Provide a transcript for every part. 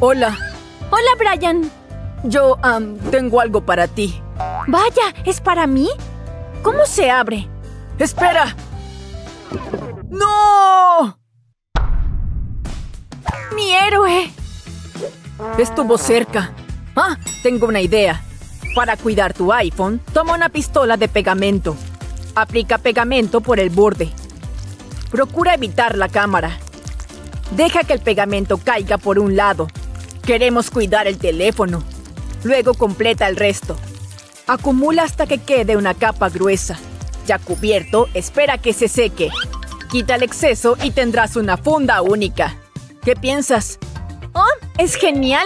Hola. Hola, Brian. Yo, tengo algo para ti. Vaya, ¿es para mí? ¿Cómo se abre? ¡Espera! ¡No! ¡Mi héroe! Estuvo cerca. Ah, tengo una idea. Para cuidar tu iPhone, toma una pistola de pegamento. Aplica pegamento por el borde. Procura evitar la cámara. Deja que el pegamento caiga por un lado. Queremos cuidar el teléfono. Luego completa el resto. Acumula hasta que quede una capa gruesa. Ya cubierto, espera que se seque. Quita el exceso y tendrás una funda única. ¿Qué piensas? ¡Oh, es genial!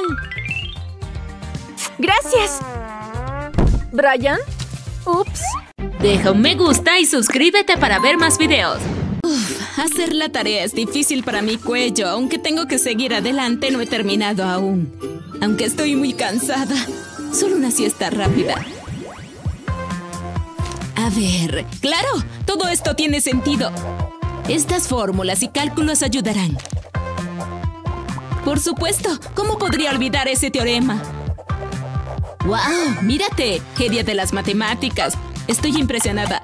¡Gracias! ¿Brian? ¡Ups! Deja un me gusta y suscríbete para ver más videos. Hacer la tarea es difícil para mi cuello. Aunque tengo que seguir adelante, no he terminado aún. Aunque estoy muy cansada. Solo una siesta rápida. A ver, ¡claro! Todo esto tiene sentido. Estas fórmulas y cálculos ayudarán. Por supuesto, ¿cómo podría olvidar ese teorema? ¡Wow! ¡Mírate! ¡Genio de las matemáticas! Estoy impresionada.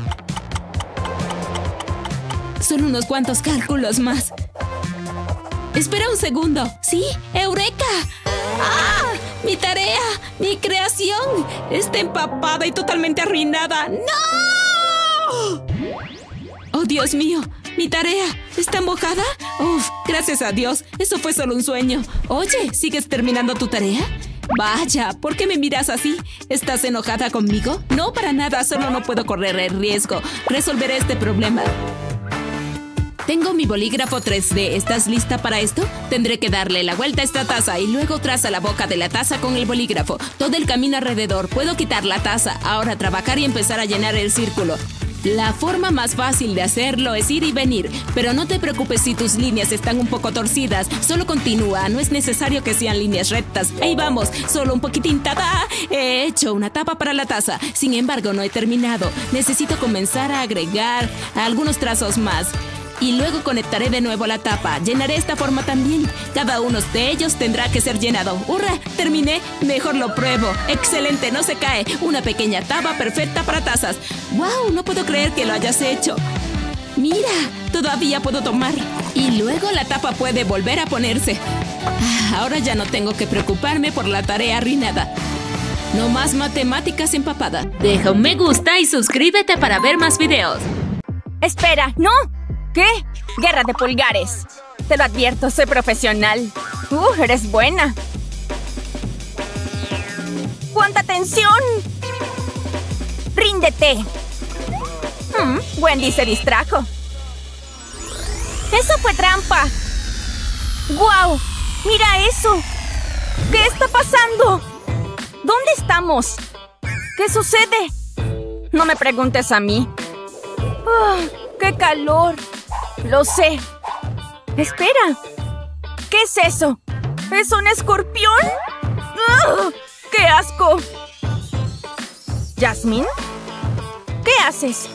Solo unos cuantos cálculos más. ¡Espera un segundo! ¡Sí! ¡Eureka! ¡Ah! ¡Mi tarea! ¡Mi creación! Está empapada y totalmente arruinada. ¡No! ¡Oh, Dios mío! ¡Mi tarea! ¿Está mojada? ¡Uf! Gracias a Dios. Eso fue solo un sueño. Oye, ¿sigues terminando tu tarea? Vaya, ¿por qué me miras así? ¿Estás enojada conmigo? No, para nada. Solo no puedo correr el riesgo. Resolveré este problema. Tengo mi bolígrafo 3D. ¿Estás lista para esto? Tendré que darle la vuelta a esta taza y luego traza la boca de la taza con el bolígrafo. Todo el camino alrededor. Puedo quitar la taza. Ahora trabajar y empezar a llenar el círculo. La forma más fácil de hacerlo es ir y venir. Pero no te preocupes si tus líneas están un poco torcidas. Solo continúa. No es necesario que sean líneas rectas. Ahí vamos. Solo un poquitín. ¡Tada! He hecho una tapa para la taza. Sin embargo, no he terminado. Necesito comenzar a agregar algunos trazos más. Y luego conectaré de nuevo la tapa. Llenaré esta forma también. Cada uno de ellos tendrá que ser llenado. ¡Hurra! ¡Terminé! Mejor lo pruebo. ¡Excelente! No se cae. Una pequeña tapa perfecta para tazas. ¡Wow! No puedo creer que lo hayas hecho. ¡Mira! Todavía puedo tomar. Y luego la tapa puede volver a ponerse. Ahora ya no tengo que preocuparme por la tarea arruinada. No más matemáticas empapada. Deja un me gusta y suscríbete para ver más videos. ¡Espera! ¡No! ¿Qué? ¡Guerra de pulgares! Te lo advierto, soy profesional. Eres buena. ¡Cuánta tensión! ¡Ríndete! Wendy se distrajo. ¡Eso fue trampa! ¡Guau! ¡Mira eso! ¿Qué está pasando? ¿Dónde estamos? ¿Qué sucede? No me preguntes a mí. ¡Qué calor! Lo sé. ¡Espera! ¿Qué es eso? ¿Es un escorpión? ¡Ugh! ¡Qué asco! ¿Jasmine? ¿Qué haces?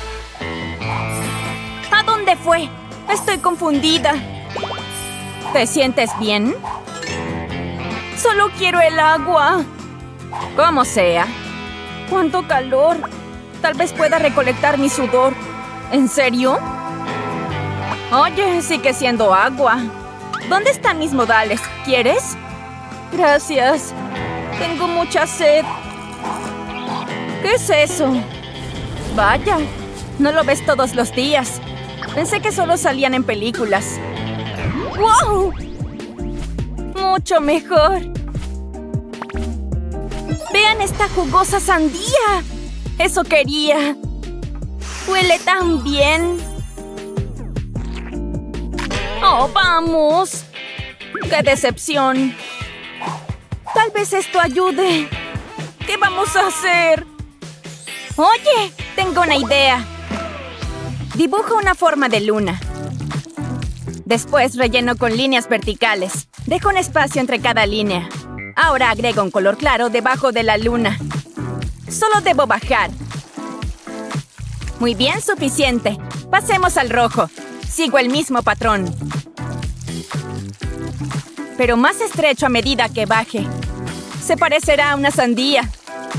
¿A dónde fue? Estoy confundida. ¿Te sientes bien? Solo quiero el agua. Como sea. ¡Cuánto calor! Tal vez pueda recolectar mi sudor. ¿En serio? Oye, sigue siendo agua. ¿Dónde están mis modales? ¿Quieres? Gracias. Tengo mucha sed. ¿Qué es eso? Vaya, no lo ves todos los días. Pensé que solo salían en películas. ¡Wow! Mucho mejor. ¡Vean esta jugosa sandía! ¡Eso quería! ¡Huele tan bien! ¡Oh, vamos! ¡Qué decepción! Tal vez esto ayude. ¿Qué vamos a hacer? ¡Oye! Tengo una idea. Dibujo una forma de luna. Después relleno con líneas verticales. Dejo un espacio entre cada línea. Ahora agrego un color claro debajo de la luna. Solo debo bajar. Muy bien, suficiente. Pasemos al rojo. Sigo el mismo patrón. pero más estrecho a medida que baje. Se parecerá a una sandía.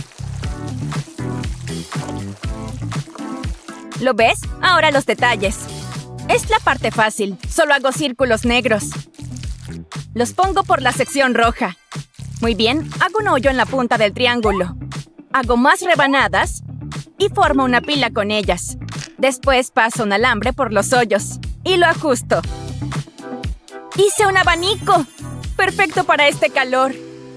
¿Lo ves? Ahora los detalles. Es la parte fácil. Solo hago círculos negros. Los pongo por la sección roja. Muy bien, hago un hoyo en la punta del triángulo. Hago más rebanadas y formo una pila con ellas. Después paso un alambre por los hoyos y lo ajusto. ¡Hice un abanico! ¡Perfecto para este calor!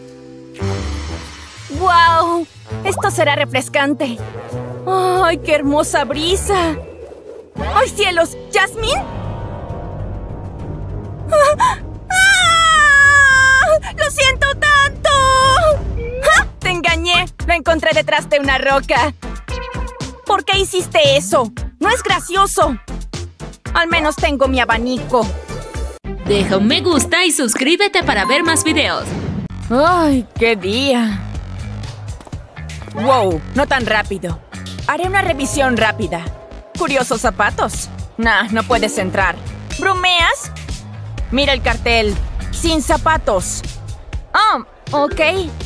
¡Guau! Esto será refrescante. ¡Ay, qué hermosa brisa! ¡Ay, cielos! ¿Jasmine? ¡Ah! ¡Ah! ¡Lo siento tanto! ¡Ah! ¡Te engañé! Lo encontré detrás de una roca. ¿Por qué hiciste eso? ¡No es gracioso! Al menos tengo mi abanico. Deja un me gusta y suscríbete para ver más videos. ¡Ay, qué día! ¡Wow! No tan rápido. Haré una revisión rápida. ¿Curiosos zapatos? Nah, no puedes entrar. ¿Bromeas? Mira el cartel. Sin zapatos. Oh, ok.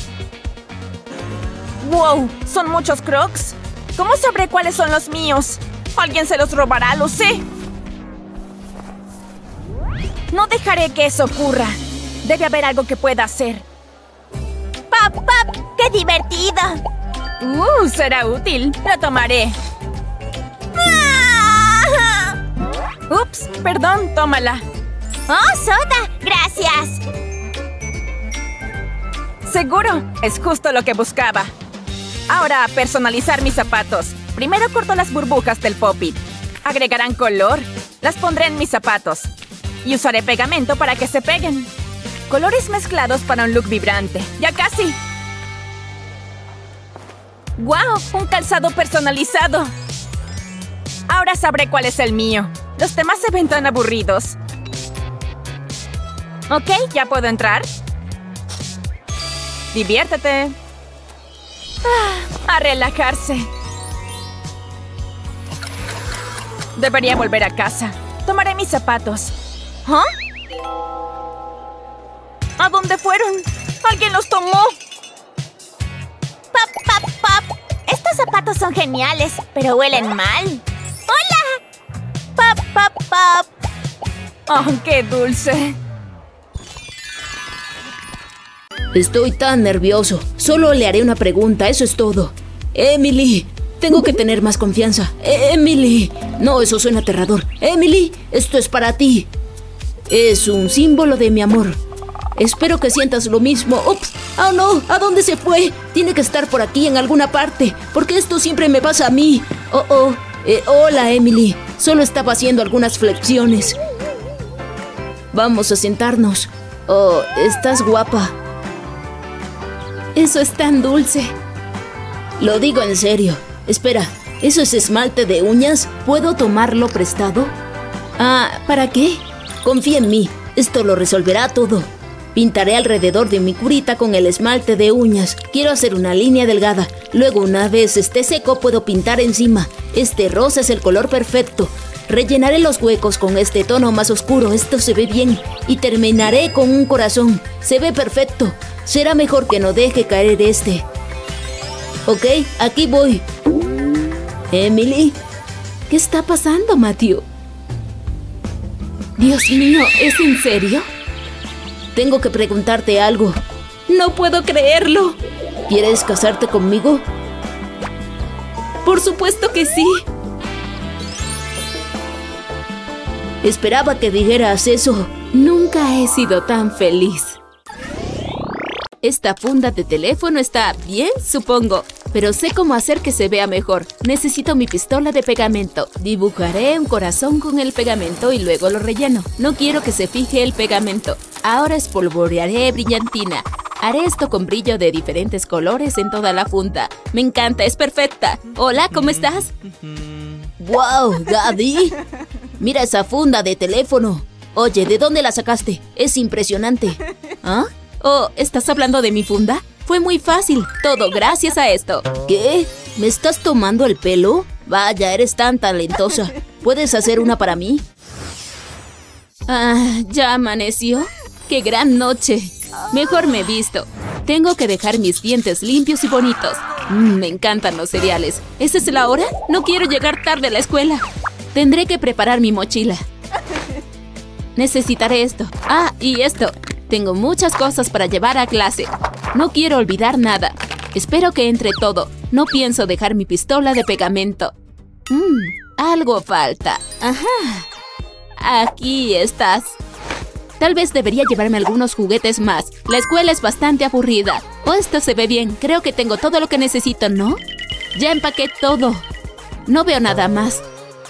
¡Wow! ¿Son muchos Crocs? ¿Cómo sabré cuáles son los míos? Alguien se los robará, lo sé. No dejaré que eso ocurra. Debe haber algo que pueda hacer. ¡Pap, pap! ¡Qué divertido! Será útil. Lo tomaré. ¡Ah! Ups, perdón, tómala. ¡Oh, soda! ¡Gracias! Seguro, es justo lo que buscaba. Ahora, a personalizar mis zapatos. Primero corto las burbujas del Pop-It. Agregarán color. Las pondré en mis zapatos. Y usaré pegamento para que se peguen. Colores mezclados para un look vibrante. ¡Ya casi! ¡Guau! ¡Un calzado personalizado! Ahora sabré cuál es el mío. Los demás se ven tan aburridos. Ok, ¿ya puedo entrar? Diviértete. A relajarse. Debería volver a casa. Tomaré mis zapatos. ¿Ah? ¿A dónde fueron? ¡Alguien los tomó! ¡Pap, pap, pap! Estos zapatos son geniales, pero huelen mal. ¡Hola! ¡Pap, pap, pap! ¡Oh, qué dulce! Estoy tan nervioso. Solo le haré una pregunta, eso es todo. Emily, tengo que tener más confianza. Emily. No, eso suena aterrador. Emily, esto es para ti. Es un símbolo de mi amor. Espero que sientas lo mismo. ¡Ups! ¡Oh, no! ¿A dónde se fue? Tiene que estar por aquí en alguna parte, porque esto siempre me pasa a mí. Hola, Emily. Solo estaba haciendo algunas flexiones. Vamos a sentarnos. Oh, estás guapa. Eso es tan dulce. Lo digo en serio. Espera, ¿eso es esmalte de uñas? ¿Puedo tomarlo prestado? Ah, ¿para qué? Confía en mí. Esto lo resolverá todo. Pintaré alrededor de mi curita con el esmalte de uñas. Quiero hacer una línea delgada. Luego, una vez esté seco, puedo pintar encima. Este rosa es el color perfecto. Rellenaré los huecos con este tono más oscuro. Esto se ve bien. Y terminaré con un corazón. Se ve perfecto. Será mejor que no deje caer este. Ok, aquí voy. Emily. ¿Qué está pasando, Matthew? Dios mío, ¿es en serio? Tengo que preguntarte algo. No puedo creerlo. ¿Quieres casarte conmigo? Por supuesto que sí. Esperaba que dijeras eso. Nunca he sido tan feliz. Esta funda de teléfono está bien, supongo. Pero sé cómo hacer que se vea mejor. Necesito mi pistola de pegamento. Dibujaré un corazón con el pegamento y luego lo relleno. No quiero que se fije el pegamento. Ahora espolvorearé brillantina. Haré esto con brillo de diferentes colores en toda la funda. Me encanta, es perfecta. Hola, ¿cómo estás? ¡Wow, Gaby! Mira esa funda de teléfono. Oye, ¿de dónde la sacaste? Es impresionante. ¿Ah? Oh, ¿estás hablando de mi funda? Fue muy fácil, todo gracias a esto. ¿Qué? ¿Me estás tomando el pelo? Vaya, eres tan talentosa. ¿Puedes hacer una para mí? Ah, ¿ya amaneció? ¡Qué gran noche! Mejor me he visto. Tengo que dejar mis dientes limpios y bonitos. Me encantan los cereales. ¿Esa es la hora? No quiero llegar tarde a la escuela. Tendré que preparar mi mochila. Necesitaré esto. Ah, y esto. Tengo muchas cosas para llevar a clase. No quiero olvidar nada. Espero que entre todo. No pienso dejar mi pistola de pegamento. Algo falta. Ajá. Aquí estás. Tal vez debería llevarme algunos juguetes más. La escuela es bastante aburrida. Oh, esto se ve bien. Creo que tengo todo lo que necesito, ¿no? Ya empaqué todo. No veo nada más.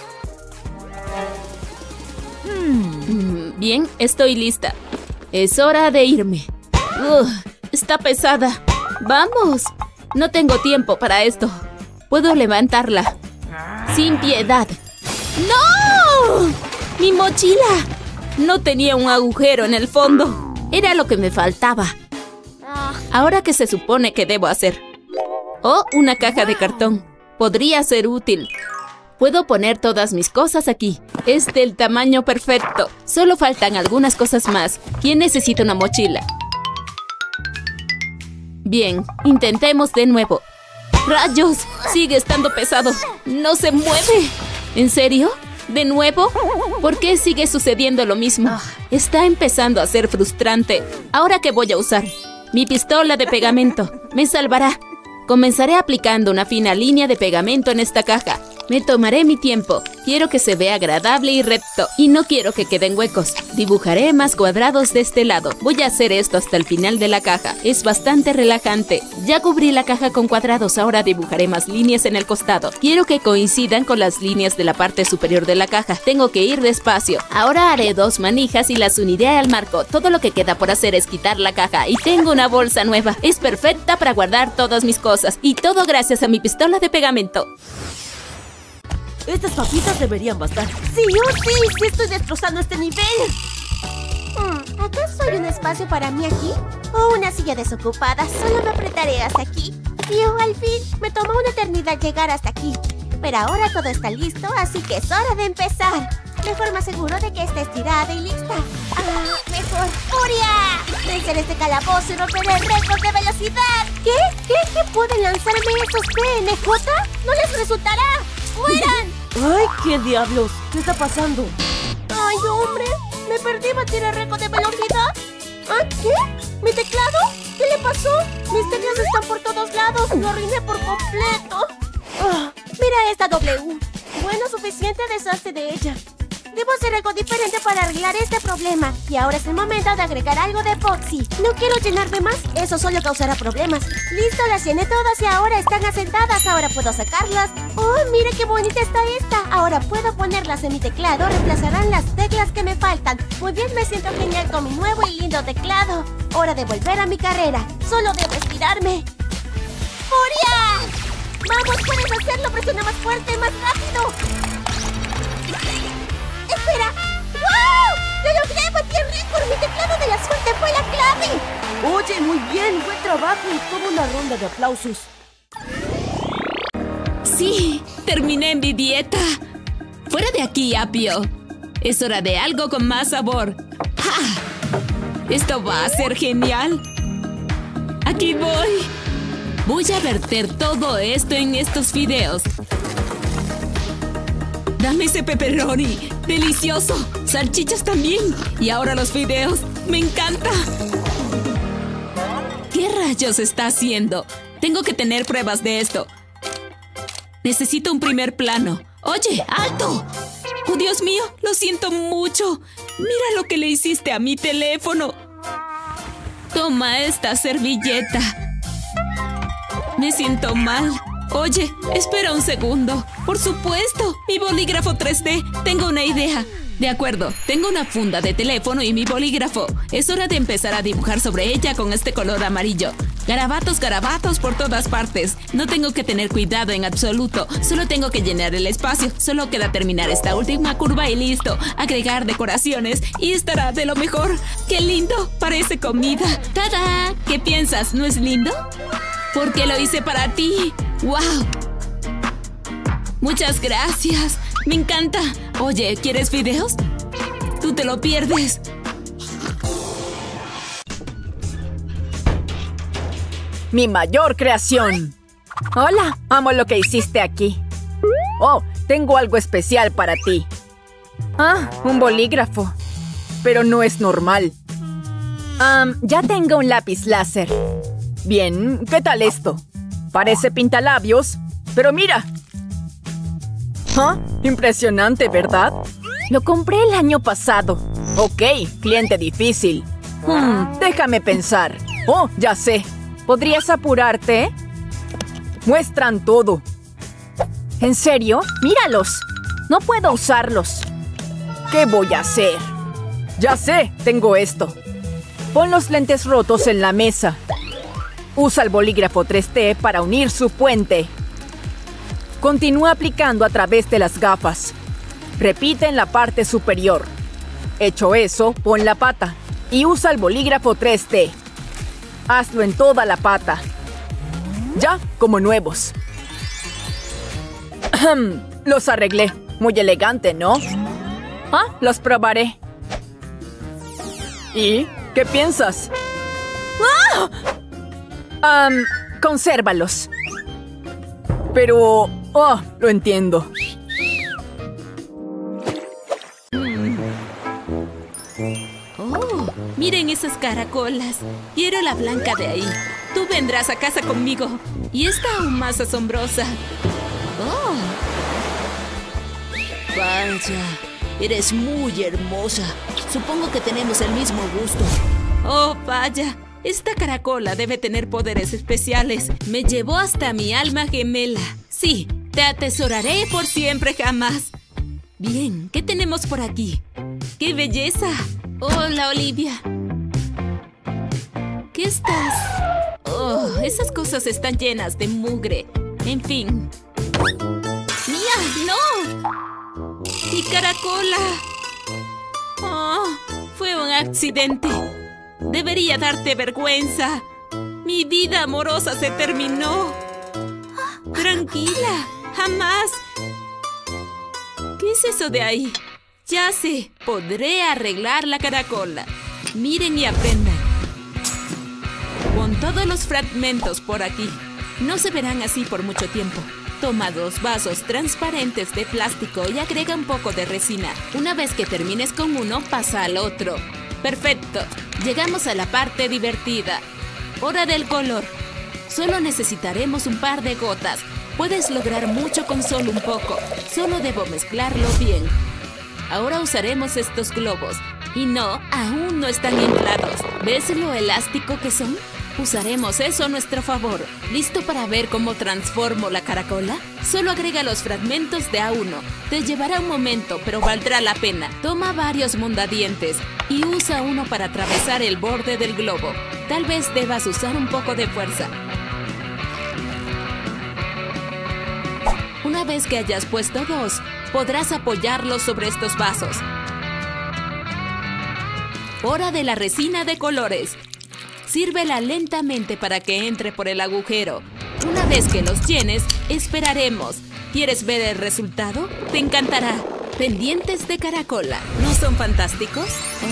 Bien, estoy lista. Es hora de irme. Está pesada. ¡Vamos! No tengo tiempo para esto. Puedo levantarla. Sin piedad. ¡No! ¡Mi mochila! No tenía un agujero en el fondo. Era lo que me faltaba. ¿Ahora qué se supone que debo hacer? Oh, una caja de cartón. Podría ser útil. Puedo poner todas mis cosas aquí. Es del tamaño perfecto. Solo faltan algunas cosas más. ¿Quién necesita una mochila? Bien, intentemos de nuevo. ¡Rayos! Sigue estando pesado. ¡No se mueve! ¿En serio? ¿De nuevo? ¿Por qué sigue sucediendo lo mismo? Está empezando a ser frustrante. ¿Ahora qué voy a usar? Mi pistola de pegamento. Me salvará. Comenzaré aplicando una fina línea de pegamento en esta caja. Me tomaré mi tiempo. Quiero que se vea agradable y recto. Y no quiero que queden huecos. Dibujaré más cuadrados de este lado. Voy a hacer esto hasta el final de la caja. Es bastante relajante. Ya cubrí la caja con cuadrados. Ahora dibujaré más líneas en el costado. Quiero que coincidan con las líneas de la parte superior de la caja. Tengo que ir despacio. Ahora haré 2 manijas y las uniré al marco. Todo lo que queda por hacer es quitar la caja. Y tengo una bolsa nueva. Es perfecta para guardar todas mis cosas. Y todo gracias a mi pistola de pegamento. Estas papitas deberían bastar. ¡Sí, sí estoy destrozando este nivel! ¿Acaso hay un espacio para mí aquí? ¿O una silla desocupada? Solo me apretaré hasta aquí. Al fin, me tomó una eternidad llegar hasta aquí. Pero ahora todo está listo, así que es hora de empezar. Mejor me aseguro de que esté estirada y lista. Mejor. ¡Furia! Venceré este calabozo y romperé el récord de velocidad. ¿Qué? ¿Creen que pueden lanzarme estos PNJ? ¡No les resultará! ¡Fueran! ¡Ay, qué diablos! ¿Qué está pasando? ¡Ay, hombre! ¿Me perdí batir el récord de velocidad? ¿Qué? ¿Mi teclado? ¿Qué le pasó? Mis teclas están por todos lados. Lo arruiné por completo. Mira esta W. Bueno, suficiente desastre de ella. Debo hacer algo diferente para arreglar este problema. Y ahora es el momento de agregar algo de epoxi. No quiero llenarme más. Eso solo causará problemas. Listo, las llené todas y ahora están asentadas. Ahora puedo sacarlas. ¡Oh, mire qué bonita está esta! Ahora puedo ponerlas en mi teclado. Reemplazarán las teclas que me faltan. Muy bien, me siento genial con mi nuevo y lindo teclado. Hora de volver a mi carrera. Solo debo estirarme. ¡Furia! ¡Vamos, puedes hacerlo! Presiona más fuerte, más rápido. ¡Espera! ¡Wow! ¡Lo logré! ¡Batí el récord! ¡Mi teclado de la suerte fue la clave! Oye, muy bien, buen trabajo. Toma una ronda de aplausos. ¡Sí! ¡Terminé mi dieta! ¡Fuera de aquí, apio! Es hora de algo con más sabor. ¡Ja! ¡Esto va a ser genial! ¡Aquí voy! Voy a verter todo esto en estos fideos. ¡Dame ese pepperoni! ¡Delicioso! ¡Salchichas también! Y ahora los fideos. ¡Me encanta! ¿Qué rayos está haciendo? Tengo que tener pruebas de esto. Necesito un primer plano. ¡Oye, alto! ¡Oh, Dios mío! ¡Lo siento mucho! ¡Mira lo que le hiciste a mi teléfono! Toma esta servilleta. Me siento mal. Oye, espera un segundo. Por supuesto, mi bolígrafo 3D. Tengo una idea. De acuerdo, tengo una funda de teléfono y mi bolígrafo. Es hora de empezar a dibujar sobre ella con este color amarillo. Garabatos, garabatos por todas partes. No tengo que tener cuidado en absoluto. Solo tengo que llenar el espacio. Solo queda terminar esta última curva y listo. Agregar decoraciones y estará de lo mejor. ¡Qué lindo! Parece comida. ¡Tada! ¿Qué piensas? ¿No es lindo? Porque lo hice para ti. ¡Wow! Muchas gracias. Me encanta. Oye, ¿quieres fideos? Tú te lo pierdes. mi mayor creación. Hola, amo lo que hiciste aquí. Oh, tengo algo especial para ti. Ah, un bolígrafo. Pero no es normal. Ya tengo un lápiz láser. Bien, ¿qué tal esto? Parece pintalabios, pero mira. ¿Ah? Impresionante, ¿verdad? Lo compré el año pasado. Ok, cliente difícil. Déjame pensar. Oh, ya sé. ¿Podrías apurarte? Muestran todo. ¿En serio? ¡Míralos! No puedo usarlos. ¿Qué voy a hacer? Ya sé, tengo esto. Pon los lentes rotos en la mesa. Usa el bolígrafo 3T para unir su puente. Continúa aplicando a través de las gafas. Repite en la parte superior. Hecho eso, pon la pata y usa el bolígrafo 3T. Hazlo en toda la pata. Ya, como nuevos. Los arreglé. Muy elegante, ¿no? Ah, los probaré. ¿Y qué piensas? Consérvalos. Pero... oh, lo entiendo. Oh, miren esas caracolas. Quiero la blanca de ahí. Tú vendrás a casa conmigo. Y esta aún más asombrosa. Oh. Vaya, eres muy hermosa. Supongo que tenemos el mismo gusto. Oh, vaya. Esta caracola debe tener poderes especiales. Me llevó hasta mi alma gemela. Sí, te atesoraré por siempre jamás. Bien, ¿qué tenemos por aquí? ¡Qué belleza! Hola, Olivia. ¿Qué estás? Oh, esas cosas están llenas de mugre. En fin. ¡Mía, no! ¡Mi caracola! Oh, fue un accidente. Debería darte vergüenza. Mi vida amorosa se terminó. Tranquila, jamás. ¿Qué es eso de ahí? Ya sé, podré arreglar la caracola. Miren y aprendan. Pon todos los fragmentos por aquí. No se verán así por mucho tiempo. Toma 2 vasos transparentes de plástico y agrega un poco de resina. Una vez que termines con uno, pasa al otro. ¡Perfecto! Llegamos a la parte divertida. Hora del color. Solo necesitaremos un par de gotas. Puedes lograr mucho con solo un poco. Solo debo mezclarlo bien. Ahora usaremos estos globos. Y no, aún no están inflados. ¿Ves lo elástico que son? Usaremos eso a nuestro favor. ¿Listo para ver cómo transformo la caracola? Solo agrega los fragmentos de a uno. Te llevará un momento, pero valdrá la pena. Toma varios mondadientes y usa uno para atravesar el borde del globo. Tal vez debas usar un poco de fuerza. Una vez que hayas puesto 2, podrás apoyarlos sobre estos vasos. Hora de la resina de colores. Sírvela lentamente para que entre por el agujero. Una vez que los llenes, esperaremos. ¿Quieres ver el resultado? Te encantará. Pendientes de caracola. ¿No son fantásticos?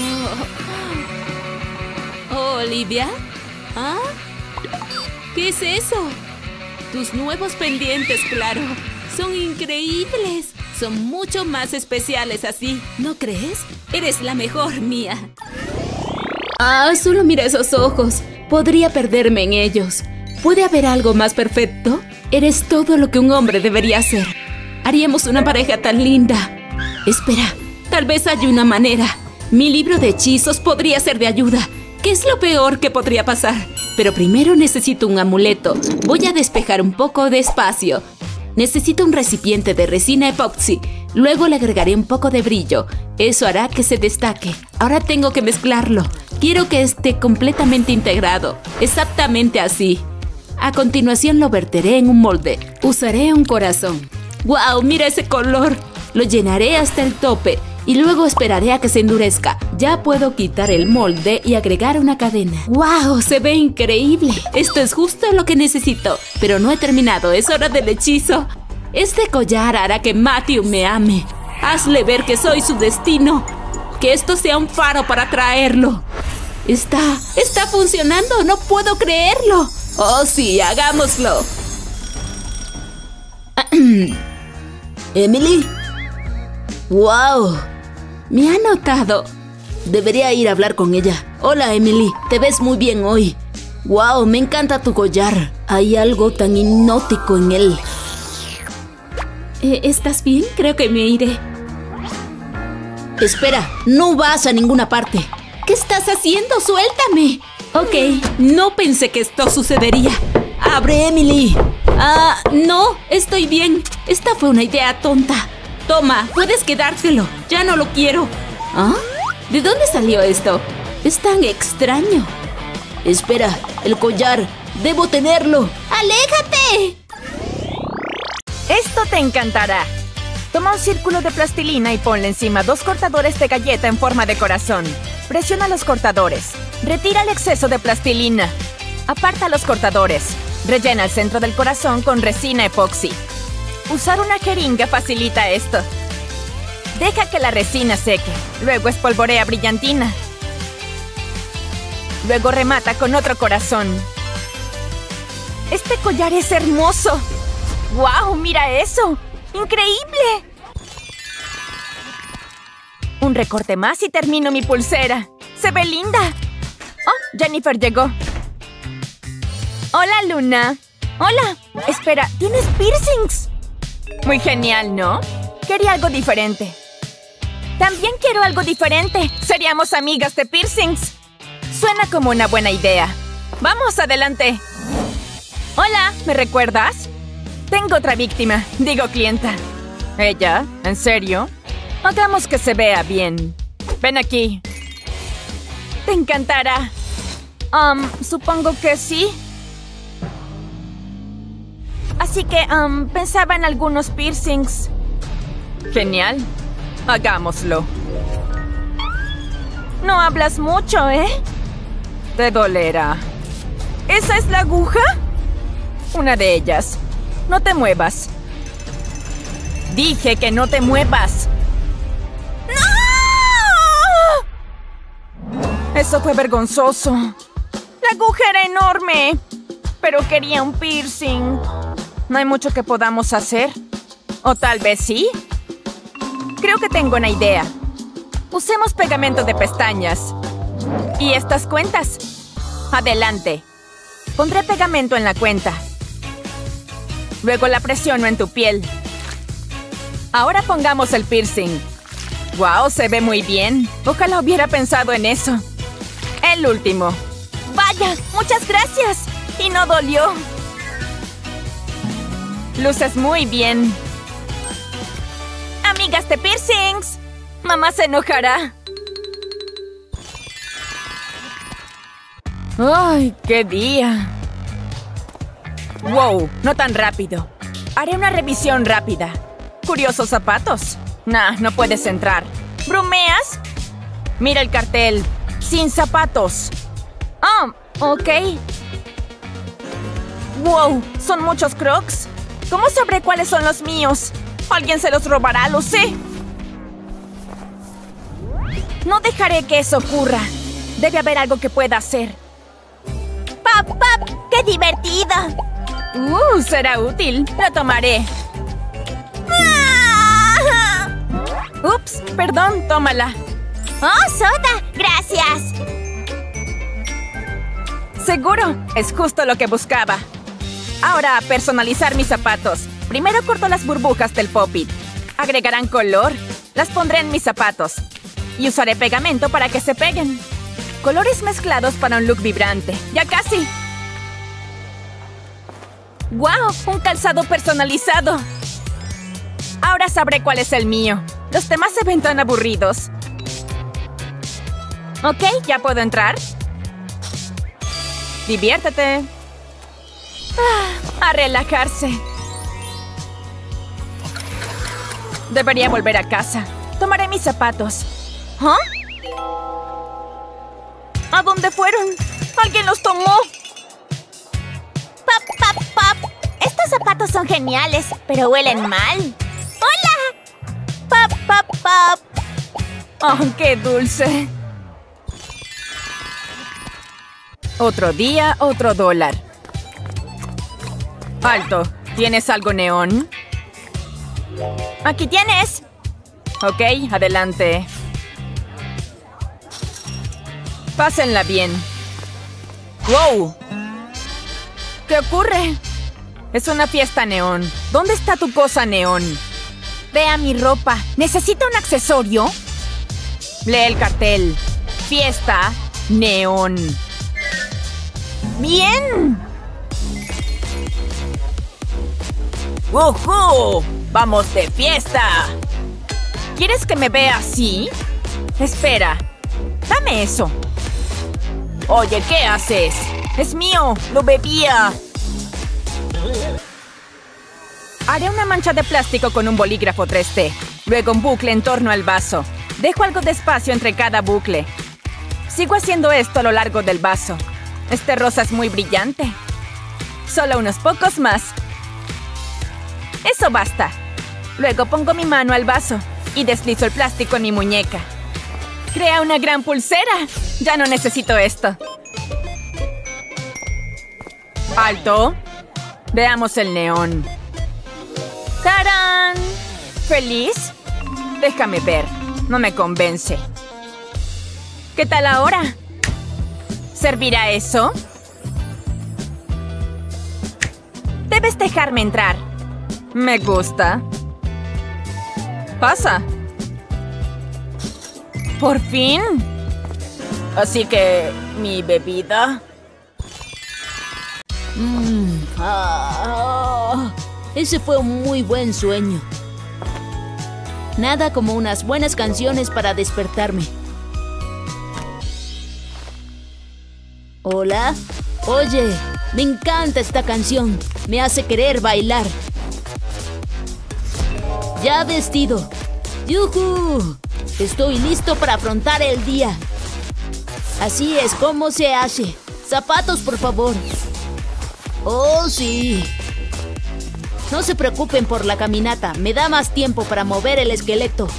Oh, Olivia. ¿Ah? ¿Qué es eso? Tus nuevos pendientes, claro. Son increíbles. Son mucho más especiales así. ¿No crees? Eres la mejor, Mía. Ah, solo mira esos ojos. Podría perderme en ellos. ¿Puede haber algo más perfecto? Eres todo lo que un hombre debería ser. Haríamos una pareja tan linda. Espera, tal vez haya una manera. Mi libro de hechizos podría ser de ayuda. ¿Qué es lo peor que podría pasar? Pero primero necesito un amuleto. Voy a despejar un poco de espacio. Necesito un recipiente de resina epoxi. Luego le agregaré un poco de brillo. Eso hará que se destaque. Ahora tengo que mezclarlo. Quiero que esté completamente integrado. Exactamente así. A continuación lo verteré en un molde. Usaré un corazón. ¡Wow! ¡Mira ese color! Lo llenaré hasta el tope y luego esperaré a que se endurezca. Ya puedo quitar el molde y agregar una cadena. ¡Wow! ¡Se ve increíble! Esto es justo lo que necesito. Pero no he terminado. Es hora del hechizo. Este collar hará que Matthew me ame. Hazle ver que soy su destino. Que esto sea un faro para atraerlo. Está funcionando. No puedo creerlo. Oh, sí, hagámoslo. ¿Emily? ¡Wow! Me ha notado. Debería ir a hablar con ella. Hola, Emily. Te ves muy bien hoy. ¡Wow! Me encanta tu collar. Hay algo tan hipnótico en él. ¿Estás bien? Creo que me iré. Espera, no vas a ninguna parte. ¿Qué estás haciendo? ¡Suéltame! Ok, no pensé que esto sucedería. ¡Abre, Emily! No, estoy bien. Esta fue una idea tonta. Toma, puedes quedártelo. Ya no lo quiero. ¿Ah? ¿De dónde salió esto? Es tan extraño. Espera, el collar. Debo tenerlo. ¡Aléjate! Esto te encantará. Toma un círculo de plastilina y ponle encima 2 cortadores de galleta en forma de corazón. Presiona los cortadores. Retira el exceso de plastilina. Aparta los cortadores. Rellena el centro del corazón con resina epoxi. Usar una jeringa facilita esto. Deja que la resina seque. Luego espolvorea brillantina. Luego remata con otro corazón. Este collar es hermoso. ¡Guau! ¡Mira eso! ¡Increíble! Un recorte más y termino mi pulsera. ¡Se ve linda! ¡Oh! Jennifer llegó. ¡Hola, Luna! ¡Hola! Espera, ¿tienes piercings? Muy genial, ¿no? Quería algo diferente. También quiero algo diferente. Seríamos amigas de piercings. Suena como una buena idea. ¡Vamos, adelante! Hola, ¿me recuerdas? Tengo otra víctima, digo clienta. ¿Ella? ¿En serio? Hagamos que se vea bien. Ven aquí. Te encantará. Supongo que sí. Así que, pensaba en algunos piercings. Genial. Hagámoslo. No hablas mucho, ¿eh? Te dolerá. ¿Esa es la aguja? Una de ellas. No te muevas. Dije que no te muevas. ¡No! Eso fue vergonzoso. La aguja era enorme. Pero quería un piercing. No hay mucho que podamos hacer. O tal vez sí. Creo que tengo una idea. Usemos pegamento de pestañas. ¿Y estas cuentas? Adelante. Pondré pegamento en la cuenta. Luego la presiono en tu piel. Ahora pongamos el piercing. ¡Wow! Se ve muy bien. Ojalá hubiera pensado en eso. El último. ¡Vaya! ¡Muchas gracias! Y no dolió. Luces muy bien. Amigas de piercings. Mamá se enojará. ¡Ay, qué día! ¡Wow! No tan rápido. Haré una revisión rápida. Curiosos zapatos. Nah, no puedes entrar. ¿Bromeas? Mira el cartel. Sin zapatos. Oh, ok. ¡Wow! ¿Son muchos Crocs? ¿Cómo sabré cuáles son los míos? Alguien se los robará, lo sé. No dejaré que eso ocurra. Debe haber algo que pueda hacer. ¡Pap, pap! ¡Qué divertido! Será útil. Lo tomaré. ¡Ah! Ups, perdón, tómala. ¡Oh, soda! ¡Gracias! Seguro, es justo lo que buscaba. Ahora, a personalizar mis zapatos. Primero corto las burbujas del Pop-It. Agregarán color. Las pondré en mis zapatos. Y usaré pegamento para que se peguen. Colores mezclados para un look vibrante. ¡Ya casi! ¡Guau! ¡Un calzado personalizado! Ahora sabré cuál es el mío. Los demás se ven tan aburridos. Ok, ¿ya puedo entrar? Diviértete. A relajarse. Debería volver a casa. Tomaré mis zapatos. ¿Ah? ¿A dónde fueron? ¡Alguien los tomó! ¡Pap, pap, pap! Estos zapatos son geniales, pero huelen mal. ¡Hola! ¡Pap, pap, pap! ¡Oh, qué dulce! Otro día, otro dólar. Alto, ¿tienes algo neón? Aquí tienes. Ok, adelante. Pásenla bien. ¡Wow! ¿Qué ocurre? Es una fiesta neón. ¿Dónde está tu cosa neón? Vea mi ropa. ¿Necesita un accesorio? Lee el cartel. Fiesta neón. ¡Bien! ¡Woohoo! ¡Vamos de fiesta! ¿Quieres que me vea así? Espera. Dame eso. Oye, ¿qué haces? Es mío. Lo bebía. Haré una mancha de plástico con un bolígrafo 3D. Luego un bucle en torno al vaso. Dejo algo de espacio entre cada bucle. Sigo haciendo esto a lo largo del vaso. Este rosa es muy brillante. Solo unos pocos más. Eso basta. Luego pongo mi mano al vaso y deslizo el plástico en mi muñeca. ¡Crea una gran pulsera! Ya no necesito esto. ¡Alto! Veamos el neón. ¡Tarán! ¿Feliz? Déjame ver. No me convence. ¿Qué tal ahora? ¿Servirá eso? Debes dejarme entrar. Me gusta. Pasa. Por fin. Así que, ¿mi bebida? Ese fue un muy buen sueño. Nada como unas buenas canciones para despertarme. ¿Hola? Oye, me encanta esta canción. Me hace querer bailar. Ya vestido. ¡Yujú! Estoy listo para afrontar el día. Así es como se hace. Zapatos, por favor. Oh, sí. No se preocupen por la caminata. Me da más tiempo para mover el esqueleto.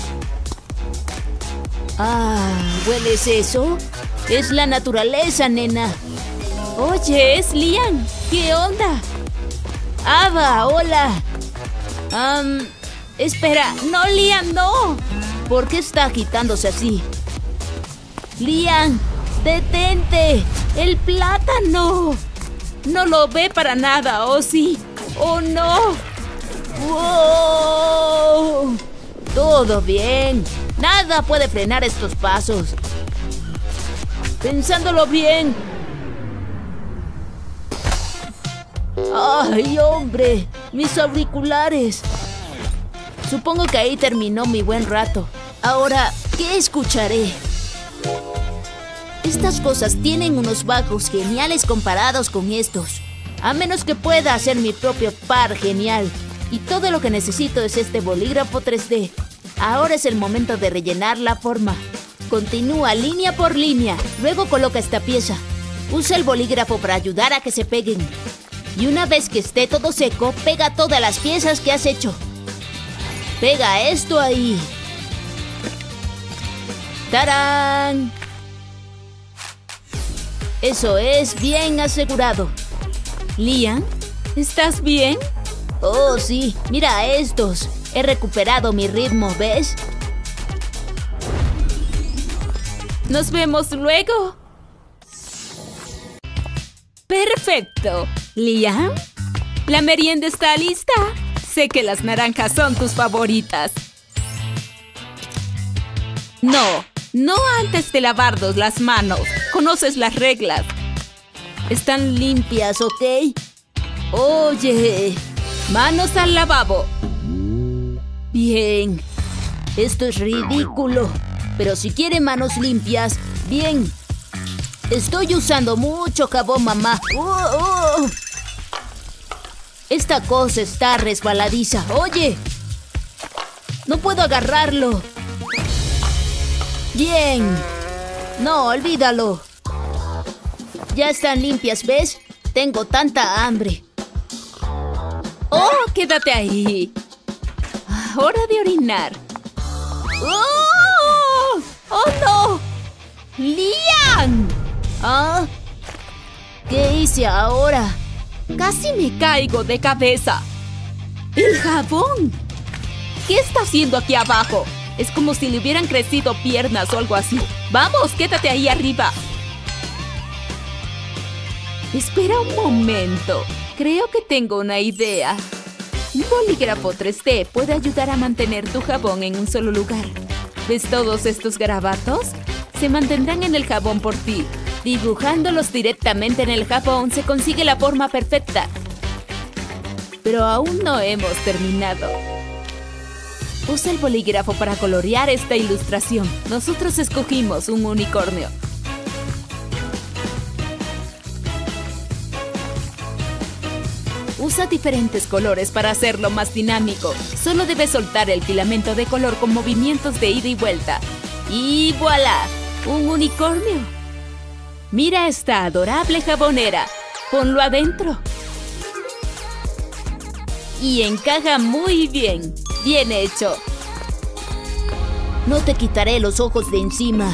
Ah, ¿hueles eso? Es la naturaleza, nena. Oye, es Liam. ¿Qué onda? Ava, hola. Espera. No, Liam, no. ¿Por qué está agitándose así? Liam, detente. El plátano. No lo ve para nada, ¿o sí? ¡Oh, no! ¡Wow! Todo bien. Nada puede frenar estos pasos. Pensándolo bien. ¡Ay, hombre! Mis auriculares. Supongo que ahí terminó mi buen rato. Ahora, ¿qué escucharé? Estas cosas tienen unos bajos geniales comparados con estos. A menos que pueda hacer mi propio par genial. Y todo lo que necesito es este bolígrafo 3D. Ahora es el momento de rellenar la forma. Continúa línea por línea. Luego coloca esta pieza. Usa el bolígrafo para ayudar a que se peguen. Y una vez que esté todo seco, pega todas las piezas que has hecho. Pega esto ahí. ¡Tarán! Eso es, bien asegurado. Liam, ¿estás bien? Oh, sí. Mira estos. He recuperado mi ritmo, ¿ves? Nos vemos luego. ¡Perfecto! Liam, ¿la merienda está lista? Sé que las naranjas son tus favoritas. No antes de lavarnos las manos. Conoces las reglas. Están limpias, ¿ok? Oye, Manos al lavabo. bien. Esto es ridículo. Pero si quiere manos limpias, bien. Estoy usando mucho jabón, mamá. Esta cosa está resbaladiza. Oye, no puedo agarrarlo. Bien. No, olvídalo. Ya están limpias, ¿ves? Tengo tanta hambre. ¡Oh, quédate ahí! ¡Hora de orinar! ¡Oh! ¡Oh, no! ¡Liam! ¿Ah? ¿Qué hice ahora? Casi me caigo de cabeza. ¡El jabón! ¿Qué está haciendo aquí abajo? Es como si le hubieran crecido piernas o algo así. ¡Vamos, quédate ahí arriba! Espera un momento. Creo que tengo una idea. Un bolígrafo 3D puede ayudar a mantener tu jabón en un solo lugar. ¿Ves todos estos garabatos? Se mantendrán en el jabón por ti. Dibujándolos directamente en el jabón se consigue la forma perfecta. Pero aún no hemos terminado. Usa el bolígrafo para colorear esta ilustración. Nosotros escogimos un unicornio. Usa diferentes colores para hacerlo más dinámico. Solo debes soltar el filamento de color con movimientos de ida y vuelta. ¡Y voilà! ¡Un unicornio! Mira esta adorable jabonera. Ponlo adentro. Y encaja muy bien. Bien hecho. No te quitaré los ojos de encima.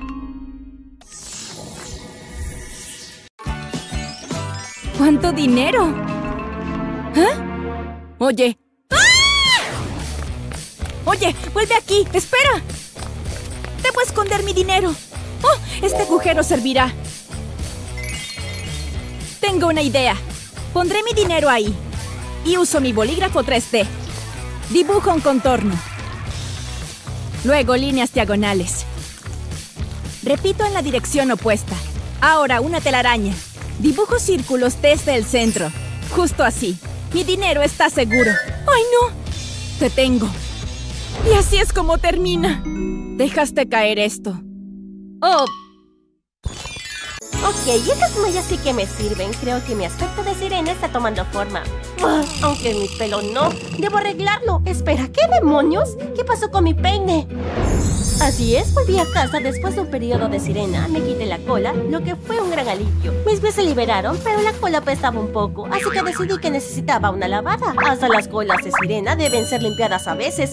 ¿Cuánto dinero? ¿Ah? Oye. ¡Ah! Oye, vuelve aquí. Espera. Debo esconder mi dinero. ¡Oh! Este agujero servirá. Tengo una idea. Pondré mi dinero ahí. Y uso mi bolígrafo 3D. Dibujo un contorno. Luego líneas diagonales. Repito en la dirección opuesta. Ahora una telaraña. Dibujo círculos desde el centro. Justo así. Mi dinero está seguro. ¡Ay, no! Te tengo. Y así es como termina. Dejaste caer esto. ¡Oh! Ok, estas mallas sí que me sirven. Creo que mi aspecto de sirena está tomando forma. Aunque mi pelo no. Debo arreglarlo. Espera, ¿qué demonios? ¿Qué pasó con mi peine? Así es, volví a casa después de un periodo de sirena. Me quité la cola, lo que fue un gran alivio. Mis pies se liberaron, pero la cola pesaba un poco. Así que decidí que necesitaba una lavada. Hasta las colas de sirena deben ser limpiadas a veces.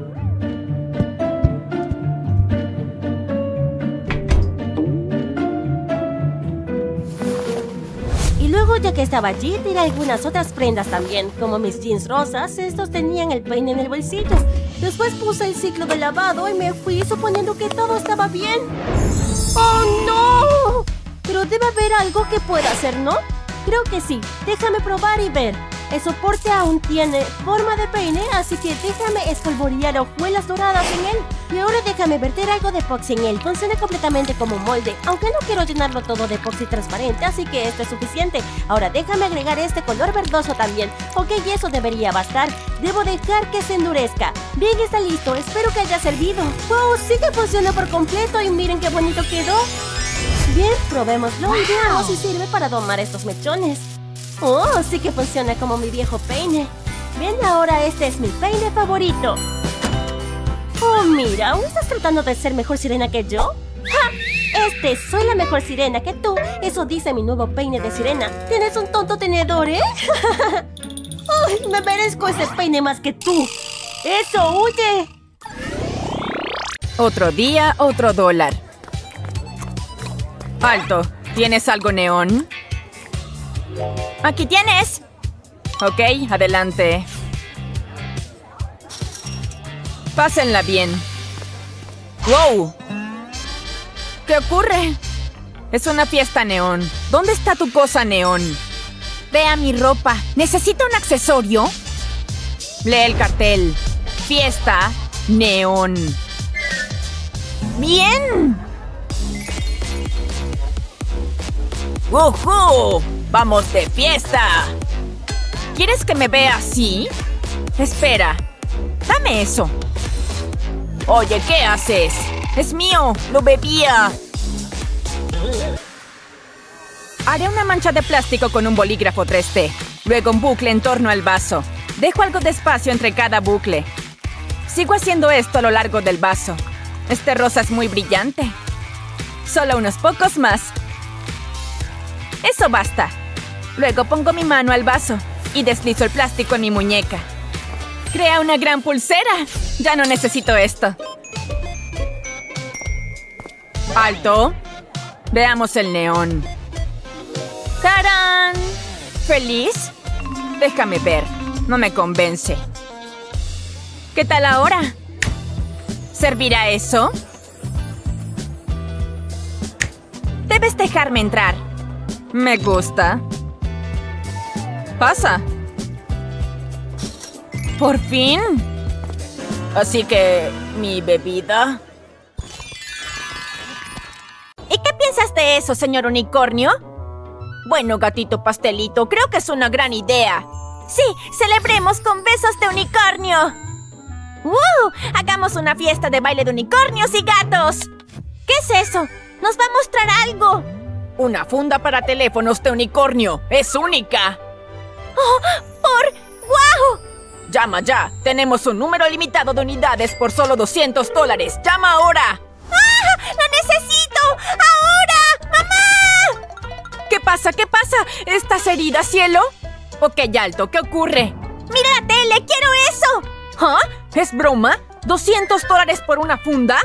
Y luego, ya que estaba allí, tiré algunas otras prendas también. Como mis jeans rosas, estos tenían el peine en el bolsillo. Después puse el ciclo de lavado y me fui suponiendo que todo estaba bien. ¡Oh, no! Pero debe haber algo que pueda hacer, ¿no? Creo que sí. Déjame probar y ver. El soporte aún tiene forma de peine, así que déjame espolvorear hojuelas doradas en él. Y ahora déjame verter algo de epoxi en él. Funciona completamente como un molde, aunque no quiero llenarlo todo de epoxi transparente, así que esto es suficiente. Ahora déjame agregar este color verdoso también. Ok, eso debería bastar. Debo dejar que se endurezca. Bien, está listo. Espero que haya servido. ¡Wow! Sí que funciona por completo y miren qué bonito quedó. Bien, probémoslo y veamos si sirve para domar estos mechones. ¡Oh! Sí que funciona como mi viejo peine. Bien, ahora este es mi peine favorito. ¡Oh, mira! ¿Aún estás tratando de ser mejor sirena que yo? ¡Ja! Soy la mejor sirena que tú. Eso dice mi nuevo peine de sirena. Tienes un tonto tenedor, ¿eh? ¡Ay! Me merezco ese peine más que tú. ¡Eso, huye! Otro día, otro dólar. Alto, ¿tienes algo neón? ¡Aquí tienes! Ok, adelante. Pásenla bien. ¡Wow! ¿Qué ocurre? Es una fiesta neón. ¿Dónde está tu cosa neón? Vea mi ropa. ¿Necesita un accesorio? Lee el cartel. Fiesta neón. ¡Bien! ¡Woohoo! ¡Vamos de fiesta! ¿Quieres que me vea así? Espera. Dame eso. Oye, ¿qué haces? ¡Es mío! ¡Lo bebía! Haré una mancha de plástico con un bolígrafo 3D. Luego un bucle en torno al vaso. Dejo algo de espacio entre cada bucle. Sigo haciendo esto a lo largo del vaso. Este rosa es muy brillante. Solo unos pocos más. Eso basta. Luego pongo mi mano al vaso y deslizo el plástico en mi muñeca. ¡Crea una gran pulsera! Ya no necesito esto. ¡Alto! Veamos el neón. ¡Tarán! ¿Feliz? Déjame ver. No me convence. ¿Qué tal ahora? ¿Servirá eso? Debes dejarme entrar. Me gusta. Pasa. Por fin. Así que, ¿mi bebida? ¿Y qué piensas de eso, señor unicornio? Bueno, gatito pastelito, creo que es una gran idea. Sí, celebremos con besos de unicornio. Hagamos una fiesta de baile de unicornios y gatos. ¿Qué es eso? Nos va a mostrar algo. Una funda para teléfonos de unicornio. ¡Es única! ¡Guau! Llama ya. Tenemos un número limitado de unidades por solo $200. ¡Llama ahora! ¡Ah! ¡Lo necesito! ¡Ahora! ¡Mamá! ¿Qué pasa? ¿Qué pasa? ¿Estás herida, cielo? Ok, alto. ¿Qué ocurre? ¡Mira la tele! ¡Quiero eso! ¿Ah? ¿Es broma? ¿$200 por una funda?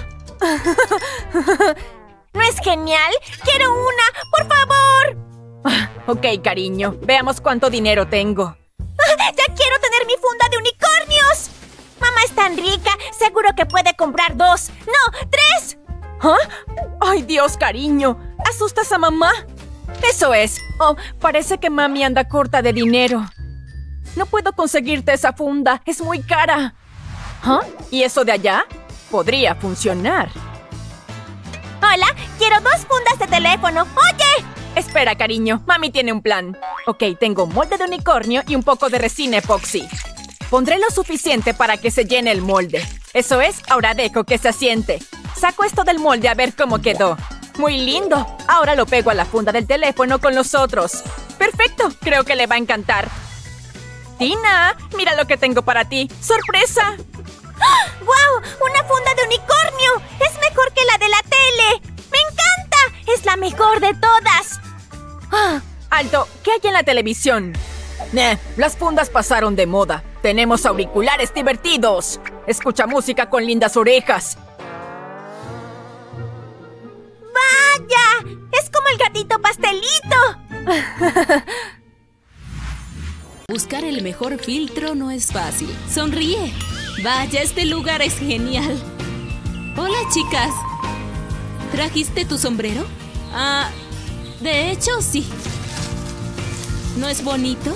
¿No es genial? ¡Quiero una! ¡Por favor! Ok, cariño. Veamos cuánto dinero tengo. ¡Ya quiero tener mi funda de unicornios! Mamá es tan rica, seguro que puede comprar 2. ¡No, 3! ¿Ah? ¡Ay, Dios, cariño! ¿Asustas a mamá? Eso es. Oh, parece que mami anda corta de dinero. No puedo conseguirte esa funda. Es muy cara. ¿Ah? ¿Y eso de allá? Podría funcionar. Hola, quiero 2 fundas de teléfono. ¡Oye! Espera, cariño. Mami tiene un plan. Ok, tengo molde de unicornio y un poco de resina epoxi. Pondré lo suficiente para que se llene el molde. Eso es, ahora dejo que se asiente. Saco esto del molde a ver cómo quedó. Muy lindo. Ahora lo pego a la funda del teléfono con los otros. ¡Perfecto! Creo que le va a encantar. Tina, mira lo que tengo para ti. ¡Sorpresa! ¡Guau! ¡Una funda de unicornio! ¡Es mejor que la de la tele! ¡Me encanta! ¡Es la mejor de todas! Alto, ¿qué hay en la televisión? Las fundas pasaron de moda. Tenemos auriculares divertidos. Escucha música con lindas orejas. ¡Vaya! ¡Es como el gatito pastelito! Buscar el mejor filtro no es fácil. Sonríe. Vaya, este lugar es genial. Hola, chicas. ¿Trajiste tu sombrero? De hecho, sí. ¿No es bonito?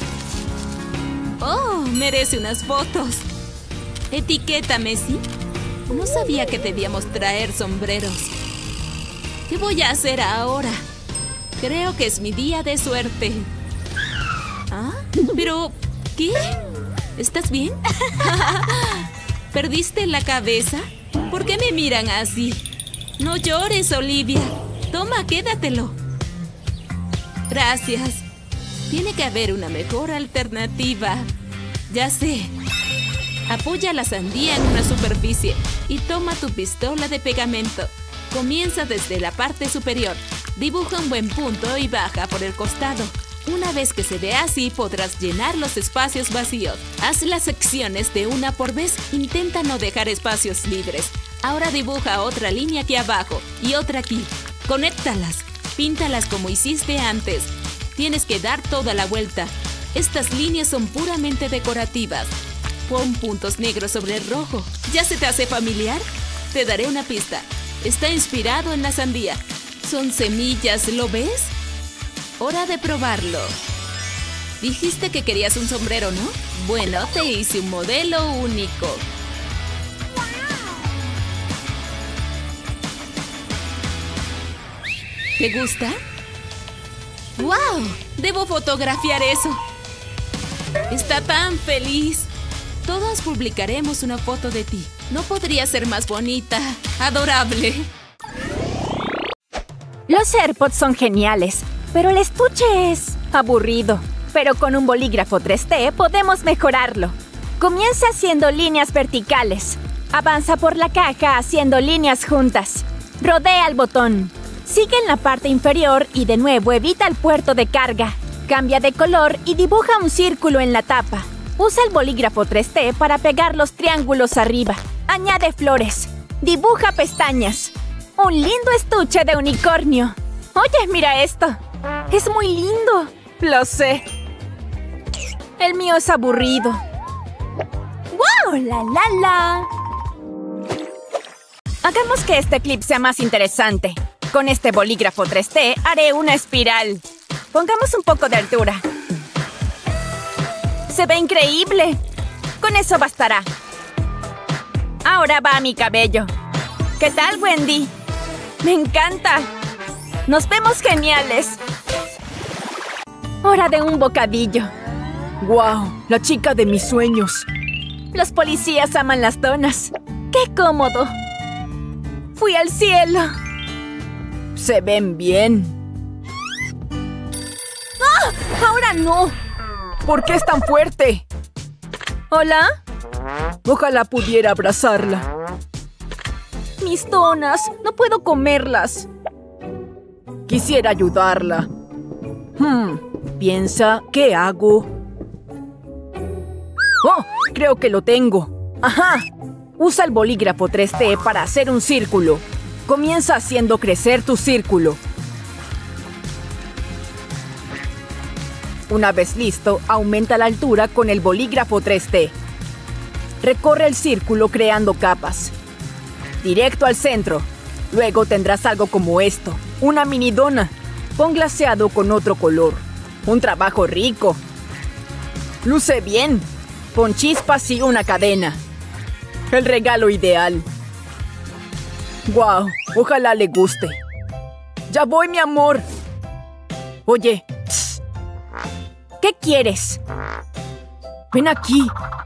Oh, merece unas fotos. Etiquétame, ¿sí? No sabía que debíamos traer sombreros. ¿Qué voy a hacer ahora? Creo que es mi día de suerte. ¿Ah? ¿Pero qué? ¿Estás bien? ¿Perdiste la cabeza? ¿Por qué me miran así? No llores, Olivia. Toma, quédatelo. Gracias. Tiene que haber una mejor alternativa. Ya sé. Apoya la sandía en una superficie y toma tu pistola de pegamento. Comienza desde la parte superior. Dibuja un buen punto y baja por el costado. Una vez que se vea así, podrás llenar los espacios vacíos. Haz las secciones de una por vez. Intenta no dejar espacios libres. Ahora dibuja otra línea aquí abajo y otra aquí. Conéctalas. Píntalas como hiciste antes. Tienes que dar toda la vuelta. Estas líneas son puramente decorativas. Pon puntos negros sobre el rojo. ¿Ya se te hace familiar? Te daré una pista. Está inspirado en la sandía. Son semillas, ¿lo ves? Hora de probarlo. Dijiste que querías un sombrero, ¿no? Bueno, te hice un modelo único. ¿Te gusta? ¡Wow! Debo fotografiar eso. Está tan feliz. Todos publicaremos una foto de ti. No podría ser más bonita. Adorable. Los AirPods son geniales, pero el estuche es aburrido. Pero con un bolígrafo 3D podemos mejorarlo. Comienza haciendo líneas verticales. Avanza por la caja haciendo líneas juntas. Rodea el botón. Sigue en la parte inferior y de nuevo evita el puerto de carga. Cambia de color y dibuja un círculo en la tapa. Usa el bolígrafo 3D para pegar los triángulos arriba. Añade flores. Dibuja pestañas. Un lindo estuche de unicornio. Oye, mira esto. Es muy lindo. Lo sé. El mío es aburrido. ¡Wow! ¡La! Hagamos que este clip sea más interesante. Con este bolígrafo 3D haré una espiral. Pongamos un poco de altura. ¡Se ve increíble! Con eso bastará. Ahora va a mi cabello. ¿Qué tal, Wendy? ¡Me encanta! ¡Nos vemos geniales! Hora de un bocadillo. ¡Wow! La chica de mis sueños. Los policías aman las donas. ¡Qué cómodo! ¡Fui al cielo! Se ven bien. ¡Ah! ¡Ahora no! ¿Por qué es tan fuerte? ¿Hola? Ojalá pudiera abrazarla. Mis donas. No puedo comerlas. Quisiera ayudarla. Piensa, ¿qué hago? ¡Oh! Creo que lo tengo. ¡Ajá! Usa el bolígrafo 3D para hacer un círculo. Comienza haciendo crecer tu círculo. Una vez listo, aumenta la altura con el bolígrafo 3D. Recorre el círculo creando capas. Directo al centro. Luego tendrás algo como esto. Una mini dona. Pon glaseado con otro color. Un trabajo rico. Luce bien. Pon chispas y una cadena. El regalo ideal. ¡Wow! Ojalá le guste. ¡Ya voy, mi amor! Oye. Psst. ¿Qué quieres? Ven aquí.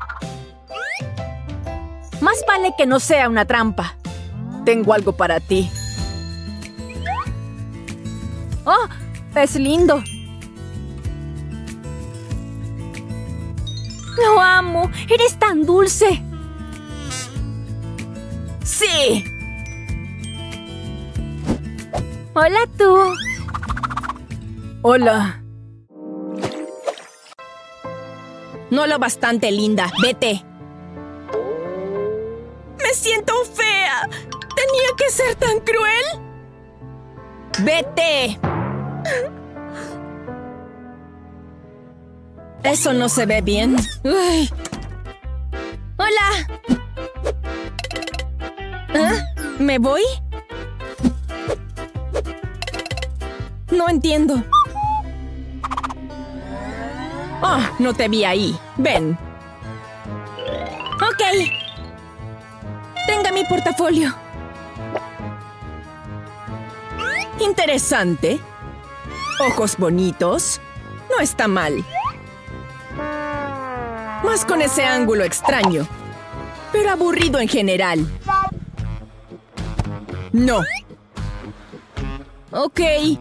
Más vale que no sea una trampa. Tengo algo para ti. ¡Oh! ¡Es lindo! ¡Lo amo! ¡Eres tan dulce! ¡Sí! ¡Hola tú! Hola. No lo bastante linda. Vete. ¡Me siento fea! ¿Tenía que ser tan cruel? ¡Vete! Eso no se ve bien. Uy. ¡Hola! ¿Ah? ¿Me voy? No entiendo. Oh, no te vi ahí. Ven. Ok. Tenga mi portafolio. Interesante. Ojos bonitos. No está mal. Más con ese ángulo extraño. Pero aburrido en general. No. Ok.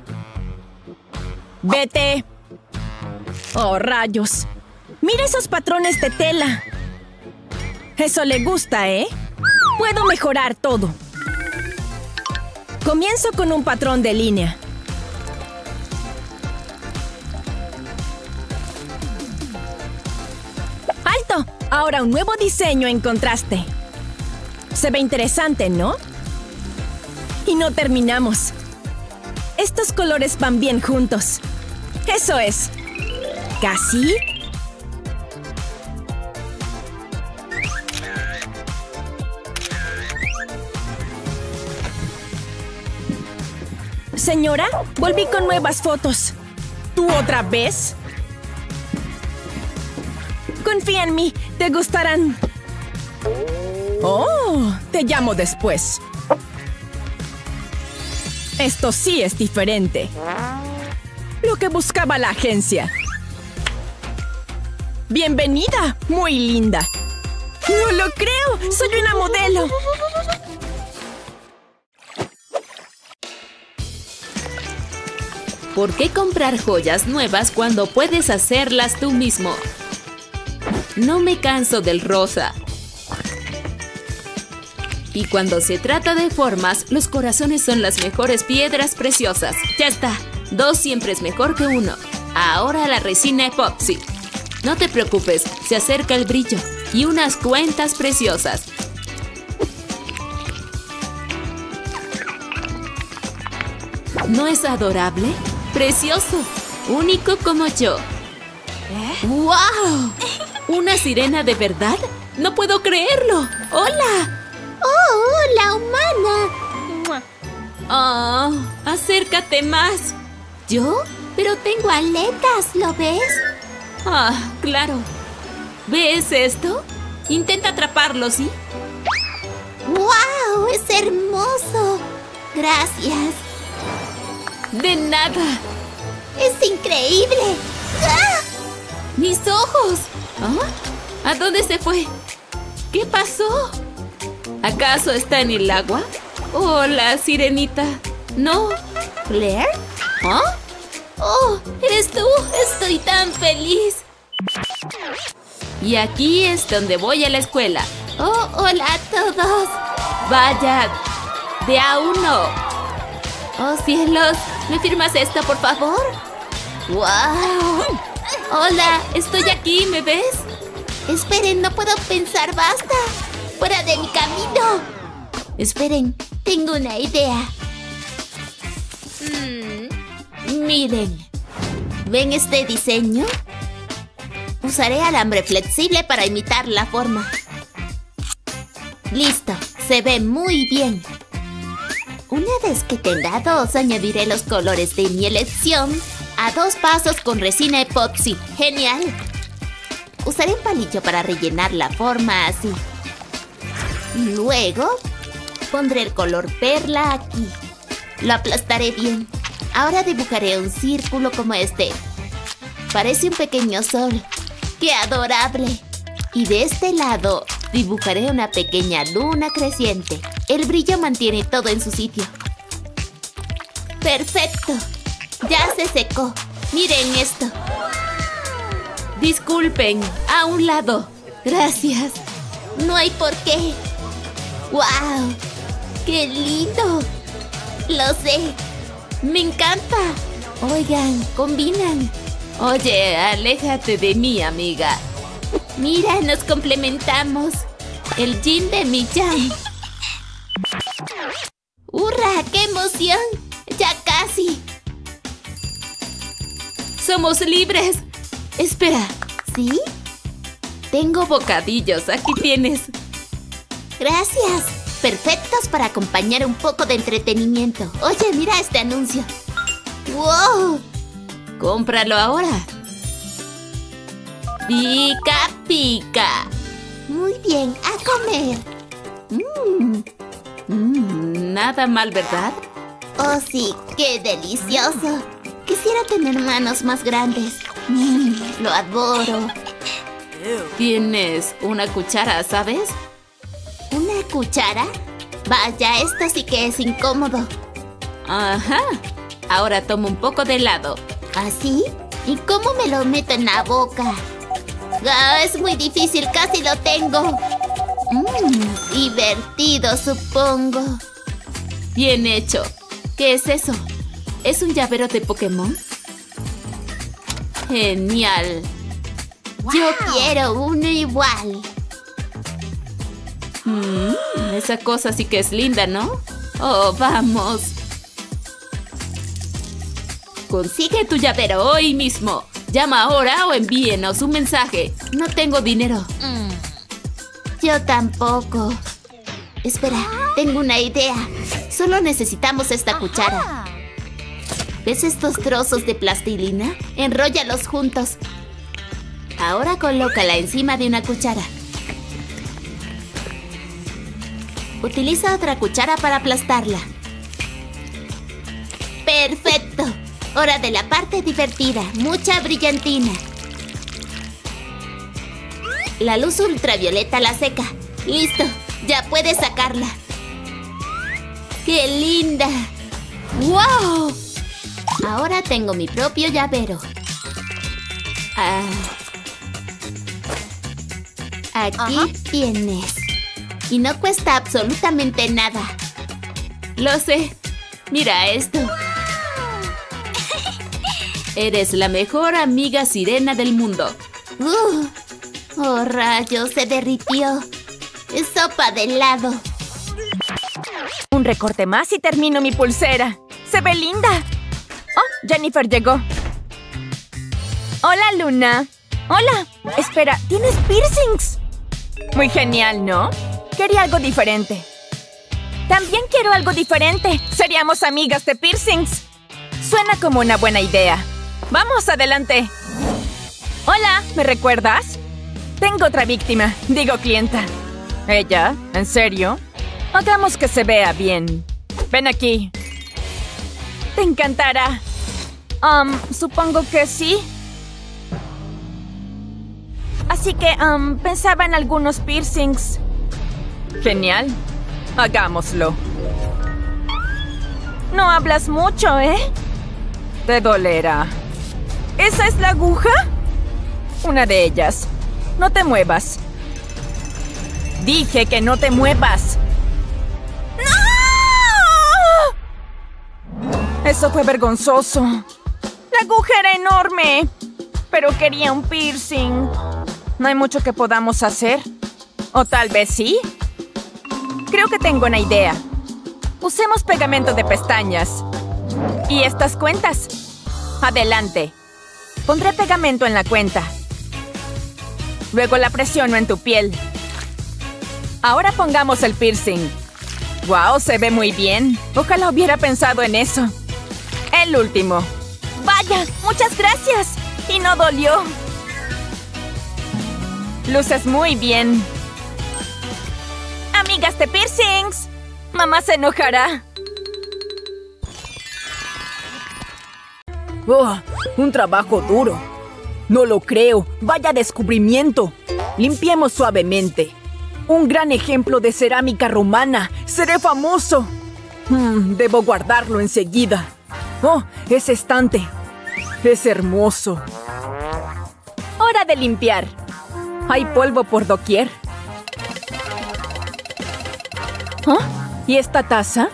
Vete. Oh, rayos. Mira esos patrones de tela. Eso le gusta, ¿eh? Puedo mejorar todo. Comienzo con un patrón de línea. ¡Alto! Ahora un nuevo diseño en contraste. Se ve interesante, ¿no? Y no terminamos. Estos colores van bien juntos. ¡Eso es! ¿Casi? Señora, volví con nuevas fotos. ¿Tú otra vez? Confía en mí, te gustarán. Oh, te llamo después. Esto sí es diferente. Lo que buscaba la agencia. ¡Bienvenida! ¡Muy linda! ¡No lo creo! ¡Soy una modelo! ¿Por qué comprar joyas nuevas cuando puedes hacerlas tú mismo? No me canso del rosa. Y cuando se trata de formas, los corazones son las mejores piedras preciosas. ¡Ya está! 2 siempre es mejor que 1. Ahora la resina epoxi. No te preocupes, se acerca el brillo y unas cuentas preciosas. ¿No es adorable? ¡Precioso! Único como yo. ¡Wow! ¿Una sirena de verdad? ¡No puedo creerlo! ¡Hola! ¡Oh, la humana! ¡Oh! ¡Acércate más! ¿Yo? Pero tengo aletas, ¿lo ves? Ah, claro. ¿Ves esto? Intenta atraparlo, ¿sí? ¡Wow! ¡Es hermoso! Gracias. De nada. ¡Es increíble! ¡Ah! ¡Mis ojos! ¿Ah? ¿A dónde se fue? ¿Qué pasó? ¿Acaso está en el agua? Hola, sirenita. No. ¿Claire? ¿Ah? ¡Oh! ¿Eres tú? ¡Estoy tan feliz! Y aquí es donde voy a la escuela. ¡Oh, hola a todos! ¡Vaya! ¡De a uno! ¡Oh, cielos! ¿Me firmas esto, por favor? ¡Wow! Hola, estoy aquí, ¿me ves? Esperen, no puedo pensar, basta. ¡Fuera de mi camino! Esperen, tengo una idea. Miren, ¿ven este diseño? Usaré alambre flexible para imitar la forma. Listo, se ve muy bien. Una vez que tenga dos, añadiré los colores de mi elección a 2 pasos con resina epoxi. ¡Genial! Usaré un palillo para rellenar la forma así. Luego, pondré el color perla aquí. Lo aplastaré bien. Ahora dibujaré un círculo como este. Parece un pequeño sol. ¡Qué adorable! Y de este lado, dibujaré una pequeña luna creciente. El brillo mantiene todo en su sitio. ¡Perfecto! Ya se secó. Miren esto. Disculpen, a un lado. Gracias. No hay por qué. ¡Wow! ¡Qué lindo! Lo sé. Me encanta. Oigan, combinan. Oye, aléjate de mí, amiga. Mira, nos complementamos. El yin de mi yang. ¡Hurra! ¡Qué emoción! ¡Ya casi! ¡Somos libres! Espera. ¿Sí? Tengo bocadillos, aquí tienes. Gracias. Perfectos para acompañar un poco de entretenimiento. Oye, mira este anuncio. ¡Wow! Cómpralo ahora. Pica, pica. Muy bien, a comer. Nada mal, ¿verdad? Oh, sí, qué delicioso. Quisiera tener manos más grandes. Lo adoro. Tienes una cuchara, ¿sabes? ¿Una cuchara? Vaya, esto sí que es incómodo. Ajá. Ahora tomo un poco de helado. ¿Así? ¿Y cómo me lo meto en la boca? Ah, es muy difícil, casi lo tengo. Divertido, supongo. Bien hecho. ¿Qué es eso? ¿Es un llavero de Pokémon? ¡Genial! Yo quiero uno igual. Esa cosa sí que es linda, ¿no? ¡Oh, vamos! Consigue tu llavero hoy mismo. Llama ahora o envíenos un mensaje. No tengo dinero. Yo tampoco. Espera, tengo una idea. Solo necesitamos esta cuchara. ¿Ves estos trozos de plastilina? Enróllalos juntos. Ahora colócala encima de una cuchara. Utiliza otra cuchara para aplastarla. ¡Perfecto! Hora de la parte divertida. Mucha brillantina. La luz ultravioleta la seca. ¡Listo! Ya puedes sacarla. ¡Qué linda! ¡Wow! Ahora tengo mi propio llavero. Aquí tienes. Y no cuesta absolutamente nada. Lo sé. Mira esto. Eres la mejor amiga sirena del mundo. Oh, rayos, se derritió. Es sopa de helado. Un recorte más y termino mi pulsera. ¡Se ve linda! ¡Oh, Jennifer llegó! Hola, Luna. Hola. Espera, ¿tienes piercings? Muy genial, ¿no? Quería algo diferente. También quiero algo diferente. Seríamos amigas de piercings. Suena como una buena idea. Vamos, adelante. Hola, ¿me recuerdas? Tengo otra víctima. Digo, clienta. ¿Ella? ¿En serio? Hagamos que se vea bien. Ven aquí. Te encantará. Supongo que sí. Así que, pensaba en algunos piercings. Genial. Hagámoslo. No hablas mucho, ¿eh? Te dolerá. ¿Esa es la aguja? Una de ellas. No te muevas. Dije que no te muevas. ¡No! Eso fue vergonzoso. La aguja era enorme. Pero quería un piercing. No hay mucho que podamos hacer. O tal vez sí. Creo que tengo una idea. Usemos pegamento de pestañas. ¿Y estas cuentas? Adelante. Pondré pegamento en la cuenta. Luego la presiono en tu piel. Ahora pongamos el piercing. ¡Wow! Se ve muy bien. Ojalá hubiera pensado en eso. El último. ¡Vaya! ¡Muchas gracias! Y no dolió. Luces muy bien. Amigas de piercings. Mamá se enojará. Oh, un trabajo duro. No lo creo. Vaya descubrimiento. Limpiemos suavemente. Un gran ejemplo de cerámica romana. Seré famoso. Debo guardarlo enseguida. Oh, ese estante. Es hermoso. Hora de limpiar. Hay polvo por doquier. ¿Ah? ¿Y esta taza?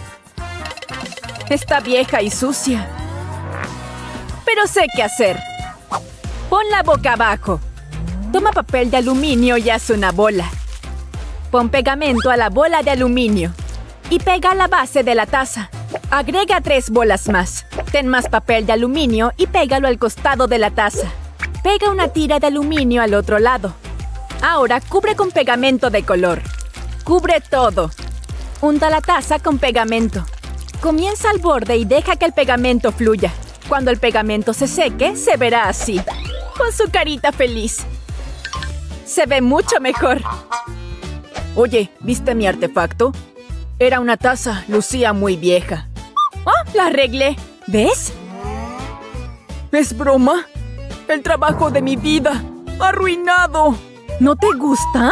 Está vieja y sucia. Pero sé qué hacer. Ponla boca abajo. Toma papel de aluminio y haz una bola. Pon pegamento a la bola de aluminio. Y pega la base de la taza. Agrega 3 bolas más. Ten más papel de aluminio y pégalo al costado de la taza. Pega una tira de aluminio al otro lado. Ahora cubre con pegamento de color. Cubre todo. Unta la taza con pegamento. Comienza al borde y deja que el pegamento fluya. Cuando el pegamento se seque, se verá así. Con su carita feliz. Se ve mucho mejor. Oye, ¿viste mi artefacto? Era una taza, lucía muy vieja. ¡Oh, la arreglé! ¿Ves? ¿Es broma? El trabajo de mi vida. ¡Arruinado! ¿No te gusta?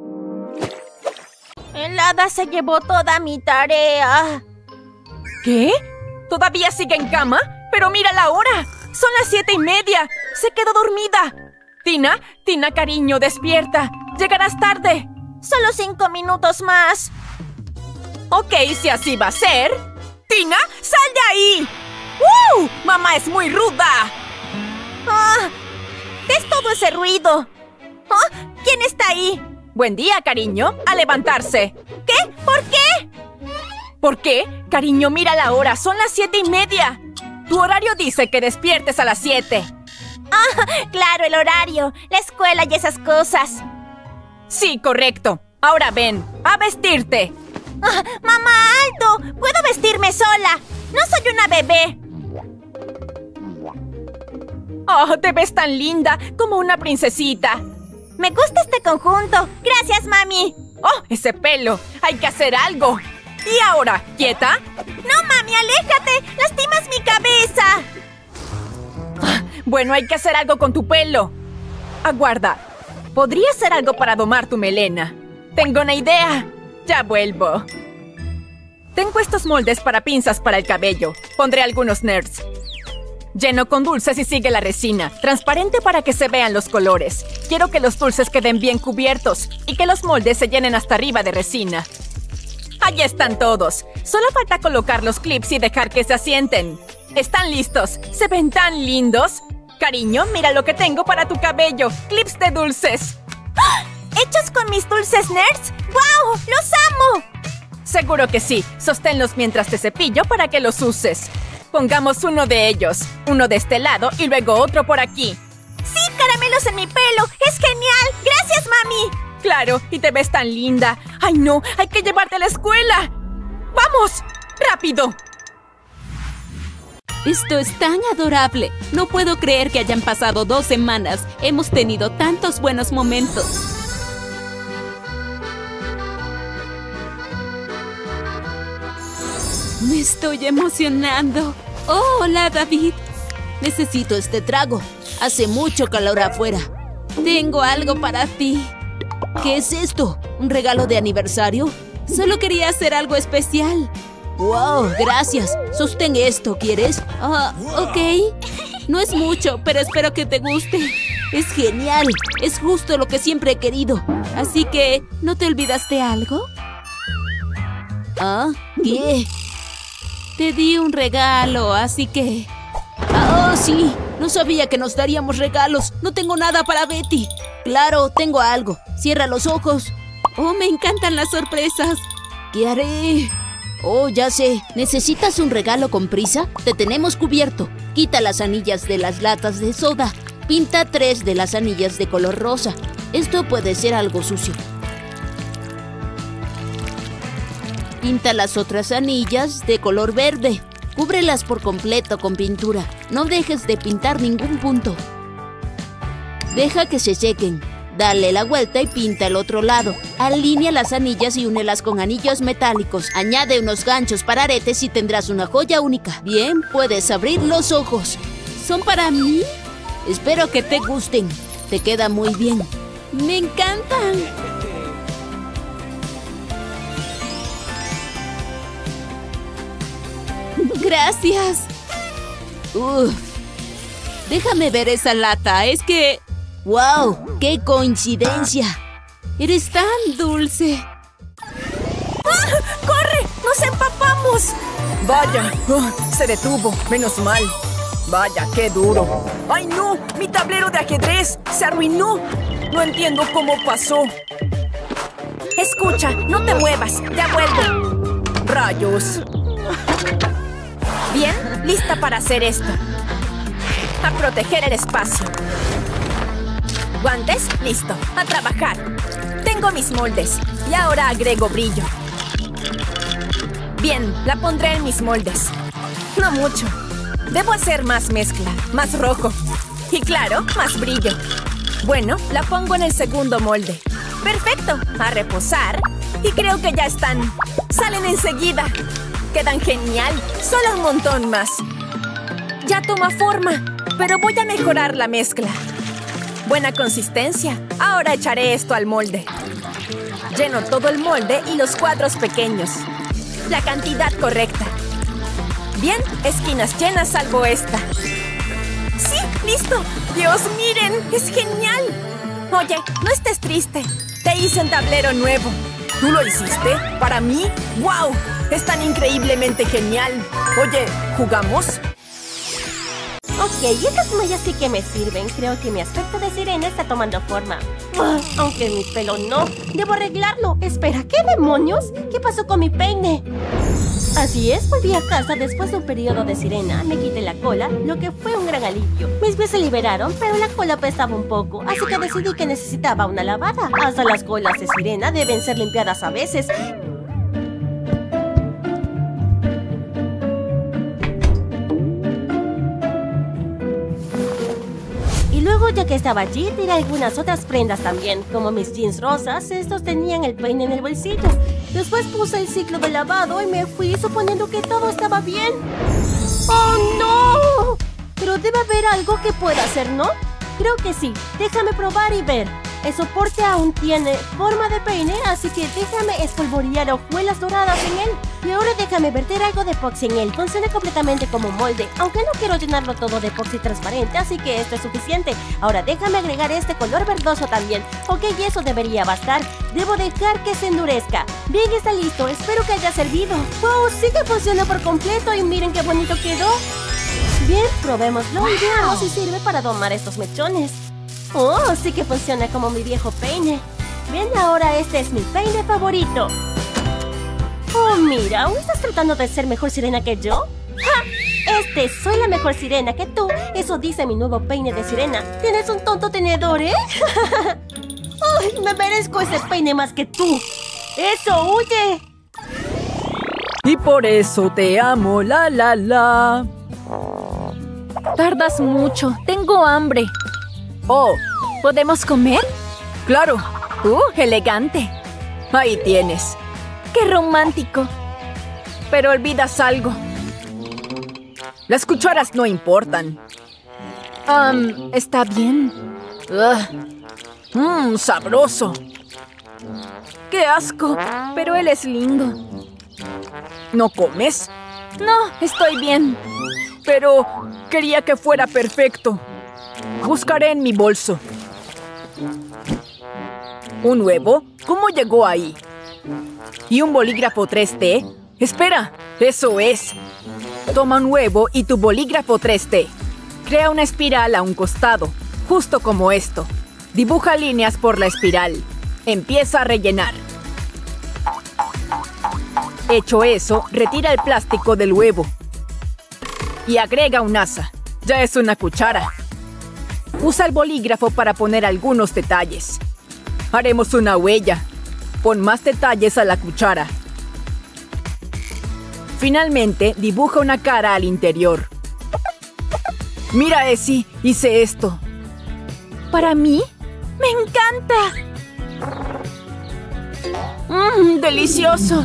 El hada se llevó toda mi tarea. ¿Qué? ¿Todavía sigue en cama? ¡Pero mira la hora! ¡Son las 7:30! ¡Se quedó dormida! Tina, cariño, despierta. Llegarás tarde. Solo 5 minutos más. Ok, si así va a ser. ¡Tina, sal de ahí! ¡Mamá es muy ruda! ¿Qué es todo ese ruido? ¿Quién está ahí? Buen día, cariño. A levantarse. ¿Qué? ¿Por qué? ¿Por qué? Cariño, mira la hora. Son las 7:30. Tu horario dice que despiertes a las 7. Claro, el horario, la escuela y esas cosas. Sí, correcto. Ahora ven, a vestirte. ¡Mamá, alto! ¡Puedo vestirme sola! ¡No soy una bebé! ¡Oh, te ves tan linda! Como una princesita. Me gusta este conjunto. ¡Gracias, mami! ¡Oh, ese pelo! ¡Hay que hacer algo! ¿Y ahora, quieta? ¡No, mami, aléjate! ¡Lastimas mi cabeza! Bueno, hay que hacer algo con tu pelo. Aguarda. Podría hacer algo para domar tu melena. Tengo una idea. Ya vuelvo. Tengo estos moldes para pinzas para el cabello. Pondré algunos nerds. Lleno con dulces y sigue la resina. Transparente para que se vean los colores. Quiero que los dulces queden bien cubiertos y que los moldes se llenen hasta arriba de resina. Allí están todos. Solo falta colocar los clips y dejar que se asienten. ¿Están listos? ¿Se ven tan lindos? Cariño, mira lo que tengo para tu cabello. Clips de dulces. ¿Hechos con mis dulces nerds? ¡Wow! ¡Los amo! Seguro que sí. Sosténlos mientras te cepillo para que los uses. Pongamos uno de ellos. Uno de este lado y luego otro por aquí. caramelos en mi pelo! ¡Es genial! ¡Gracias, mami! Claro, y te ves tan linda. ¡Ay, no! ¡Hay que llevarte a la escuela! ¡Vamos! ¡Rápido! Esto es tan adorable. No puedo creer que hayan pasado 2 semanas. Hemos tenido tantos buenos momentos. Me estoy emocionando. ¡Oh, hola, David! Necesito este trago. Hace mucho calor afuera. Tengo algo para ti. ¿Qué es esto? ¿Un regalo de aniversario? Solo quería hacer algo especial. ¡Wow! Gracias. Sostén esto, ¿quieres? Ok. No es mucho, pero espero que te guste. Es genial. Es justo lo que siempre he querido. Así que, ¿no te olvidaste algo? ¿Ah? ¿Qué? Te di un regalo, así que... ¡Ah, sí! No sabía que nos daríamos regalos. No tengo nada para Betty. Claro, tengo algo. Cierra los ojos. ¡Oh, me encantan las sorpresas! ¿Qué haré? Oh, ya sé. ¿Necesitas un regalo con prisa? Te tenemos cubierto. Quita las anillas de las latas de soda. Pinta 3 de las anillas de color rosa. Esto puede ser algo sucio. Pinta las otras anillas de color verde. Cúbrelas por completo con pintura. No dejes de pintar ningún punto. Deja que se sequen. Dale la vuelta y pinta el otro lado. Alinea las anillas y únelas con anillos metálicos. Añade unos ganchos para aretes y tendrás una joya única. Bien, puedes abrir los ojos. ¿Son para mí? Espero que te gusten. Te queda muy bien. ¡Me encantan! ¡Gracias! Déjame ver esa lata. Es que... ¡Wow! ¡Qué coincidencia! ¡Eres tan dulce! ¡Ah! ¡Corre! ¡Nos empapamos! Vaya, se detuvo. Menos mal. Vaya, qué duro. ¡Ay, no! ¡Mi tablero de ajedrez se arruinó! No entiendo cómo pasó. Escucha, no te muevas. Ya vuelvo. ¡Rayos! Bien, lista para hacer esto. A proteger el espacio. ¿Guantes? Listo. A trabajar. Tengo mis moldes. Y ahora agrego brillo. Bien, la pondré en mis moldes. No mucho. Debo hacer más mezcla, más rojo. Y claro, más brillo. Bueno, la pongo en el segundo molde. ¡Perfecto! A reposar. Y creo que ya están. ¡Salen enseguida! ¡Quedan genial! ¡Solo un montón más! Ya toma forma, pero voy a mejorar la mezcla. Buena consistencia. Ahora echaré esto al molde. Lleno todo el molde y los cuadros pequeños. La cantidad correcta. Bien, esquinas llenas salvo esta. ¡Sí! ¡Listo! ¡Dios, miren! ¡Es genial! Oye, no estés triste. Te hice un tablero nuevo. ¿Tú lo hiciste? ¿Para mí? ¡Wow! ¡Es tan increíblemente genial! Oye, ¿jugamos? Ok, estas mallas sí que me sirven. Creo que mi aspecto de sirena está tomando forma. Aunque mi pelo no. Debo arreglarlo. Espera, ¿qué demonios? ¿Qué pasó con mi peine? Así es, volví a casa después de un periodo de sirena. Me quité la cola, lo que fue un gran alivio. Mis pies se liberaron, pero la cola pesaba un poco. Así que decidí que necesitaba una lavada. Hasta las colas de sirena deben ser limpiadas a veces. Luego, ya que estaba allí, tiré algunas otras prendas también. Como mis jeans rosas, estos tenían el peine en el bolsillo. Después puse el ciclo de lavado y me fui suponiendo que todo estaba bien. ¡Oh, no! Pero debe haber algo que pueda hacer, ¿no? Creo que sí. Déjame probar y ver. El soporte aún tiene forma de peine, así que déjame espolvorear hojuelas doradas en él. Y ahora déjame verter algo de epoxi en él. Funciona completamente como molde, aunque no quiero llenarlo todo de epoxi transparente, así que esto es suficiente. Ahora déjame agregar este color verdoso también. Ok, eso debería bastar. Debo dejar que se endurezca. Bien, está listo. Espero que haya servido. ¡Wow! Sí que funciona por completo y miren qué bonito quedó. Bien, probémoslo y veamos si sirve para domar estos mechones. ¡Oh! Sí que funciona como mi viejo peine. Bien, ahora este es mi peine favorito. ¡Oh, mira! ¿Aún estás tratando de ser mejor sirena que yo? ¡Ja! viste, soy la mejor sirena que tú. Eso dice mi nuevo peine de sirena. ¿Tienes un tonto tenedor, eh? ¡Ay, me merezco ese peine más que tú! ¡Eso, huye! Y por eso te amo, la la la. Tardas mucho. Tengo hambre. Oh, ¿Podemos comer? claro. Elegante. Ahí tienes. ¡Qué romántico! Pero olvidas algo. Las cucharas no importan. Está bien. Sabroso. ¡Qué asco! Pero él es lindo. ¿No comes? No, estoy bien. Pero quería que fuera perfecto. Buscaré en mi bolso. ¿Un huevo? ¿Cómo llegó ahí? ¿Y un bolígrafo 3D? ¡Espera! ¡Eso es! Toma un huevo y tu bolígrafo 3D. Crea una espiral a un costado, justo como esto. Dibuja líneas por la espiral. Empieza a rellenar. Hecho eso, retira el plástico del huevo. Y agrega un asa. Ya es una cuchara. Usa el bolígrafo para poner algunos detalles. Haremos una huella. Pon más detalles a la cuchara. Finalmente, dibuja una cara al interior. Mira, Essie, hice esto. ¿Para mí? ¡Me encanta! ¡Delicioso!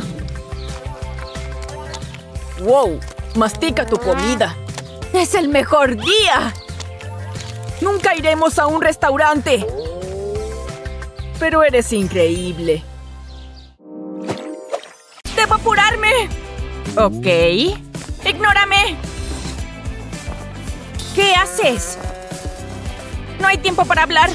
¡Wow! Mastica tu comida. ¡Es el mejor día! ¡Nunca iremos a un restaurante! Pero eres increíble. ¡Debo apurarme! Ok. ¡Ignórame! ¿Qué haces? No hay tiempo para hablar.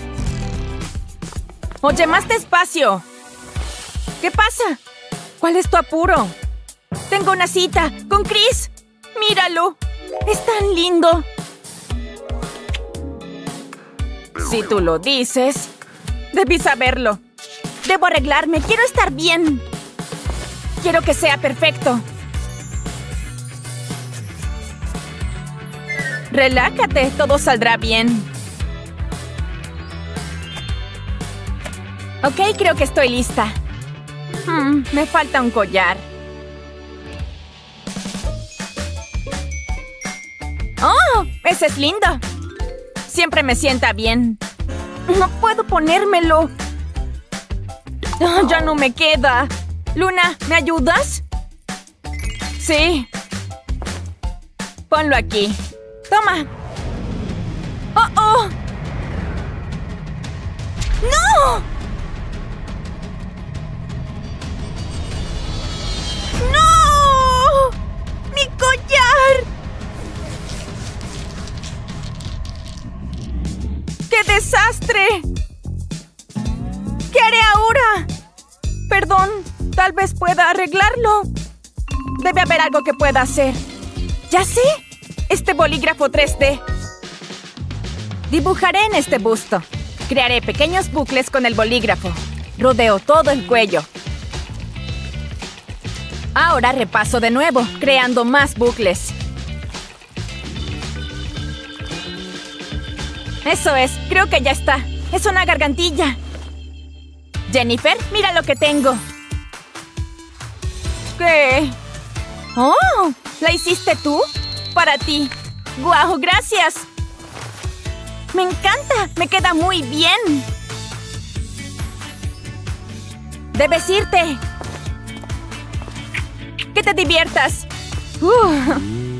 Oye, más despacio. ¿Qué pasa? ¿Cuál es tu apuro? Tengo una cita con Chris. Míralo. Es tan lindo. Si tú lo dices, debí saberlo. Debo arreglarme. Quiero estar bien. Quiero que sea perfecto. Relájate, todo saldrá bien. Ok, creo que estoy lista. Me falta un collar. ¡Oh! ¡Ese es lindo! Siempre me sienta bien. No puedo ponérmelo. Ya no me queda. Luna, ¿me ayudas? Sí. Ponlo aquí. Toma. ¡Oh, oh! ¡No! ¡No! ¡Mi collar! ¡Qué desastre! ¿Qué haré ahora? Perdón, tal vez pueda arreglarlo. Debe haber algo que pueda hacer. ¡Ya sé! Este bolígrafo 3D. Dibujaré en este busto. Crearé pequeños bucles con el bolígrafo. Rodeo todo el cuello. Ahora repaso de nuevo, creando más bucles. Eso es, creo que ya está. Es una gargantilla. Jennifer, mira lo que tengo. ¿Qué? ¡Oh! ¿La hiciste tú? Para ti. ¡Guau! ¡Gracias! ¡Me encanta! ¡Me queda muy bien! Debes irte. Que te diviertas.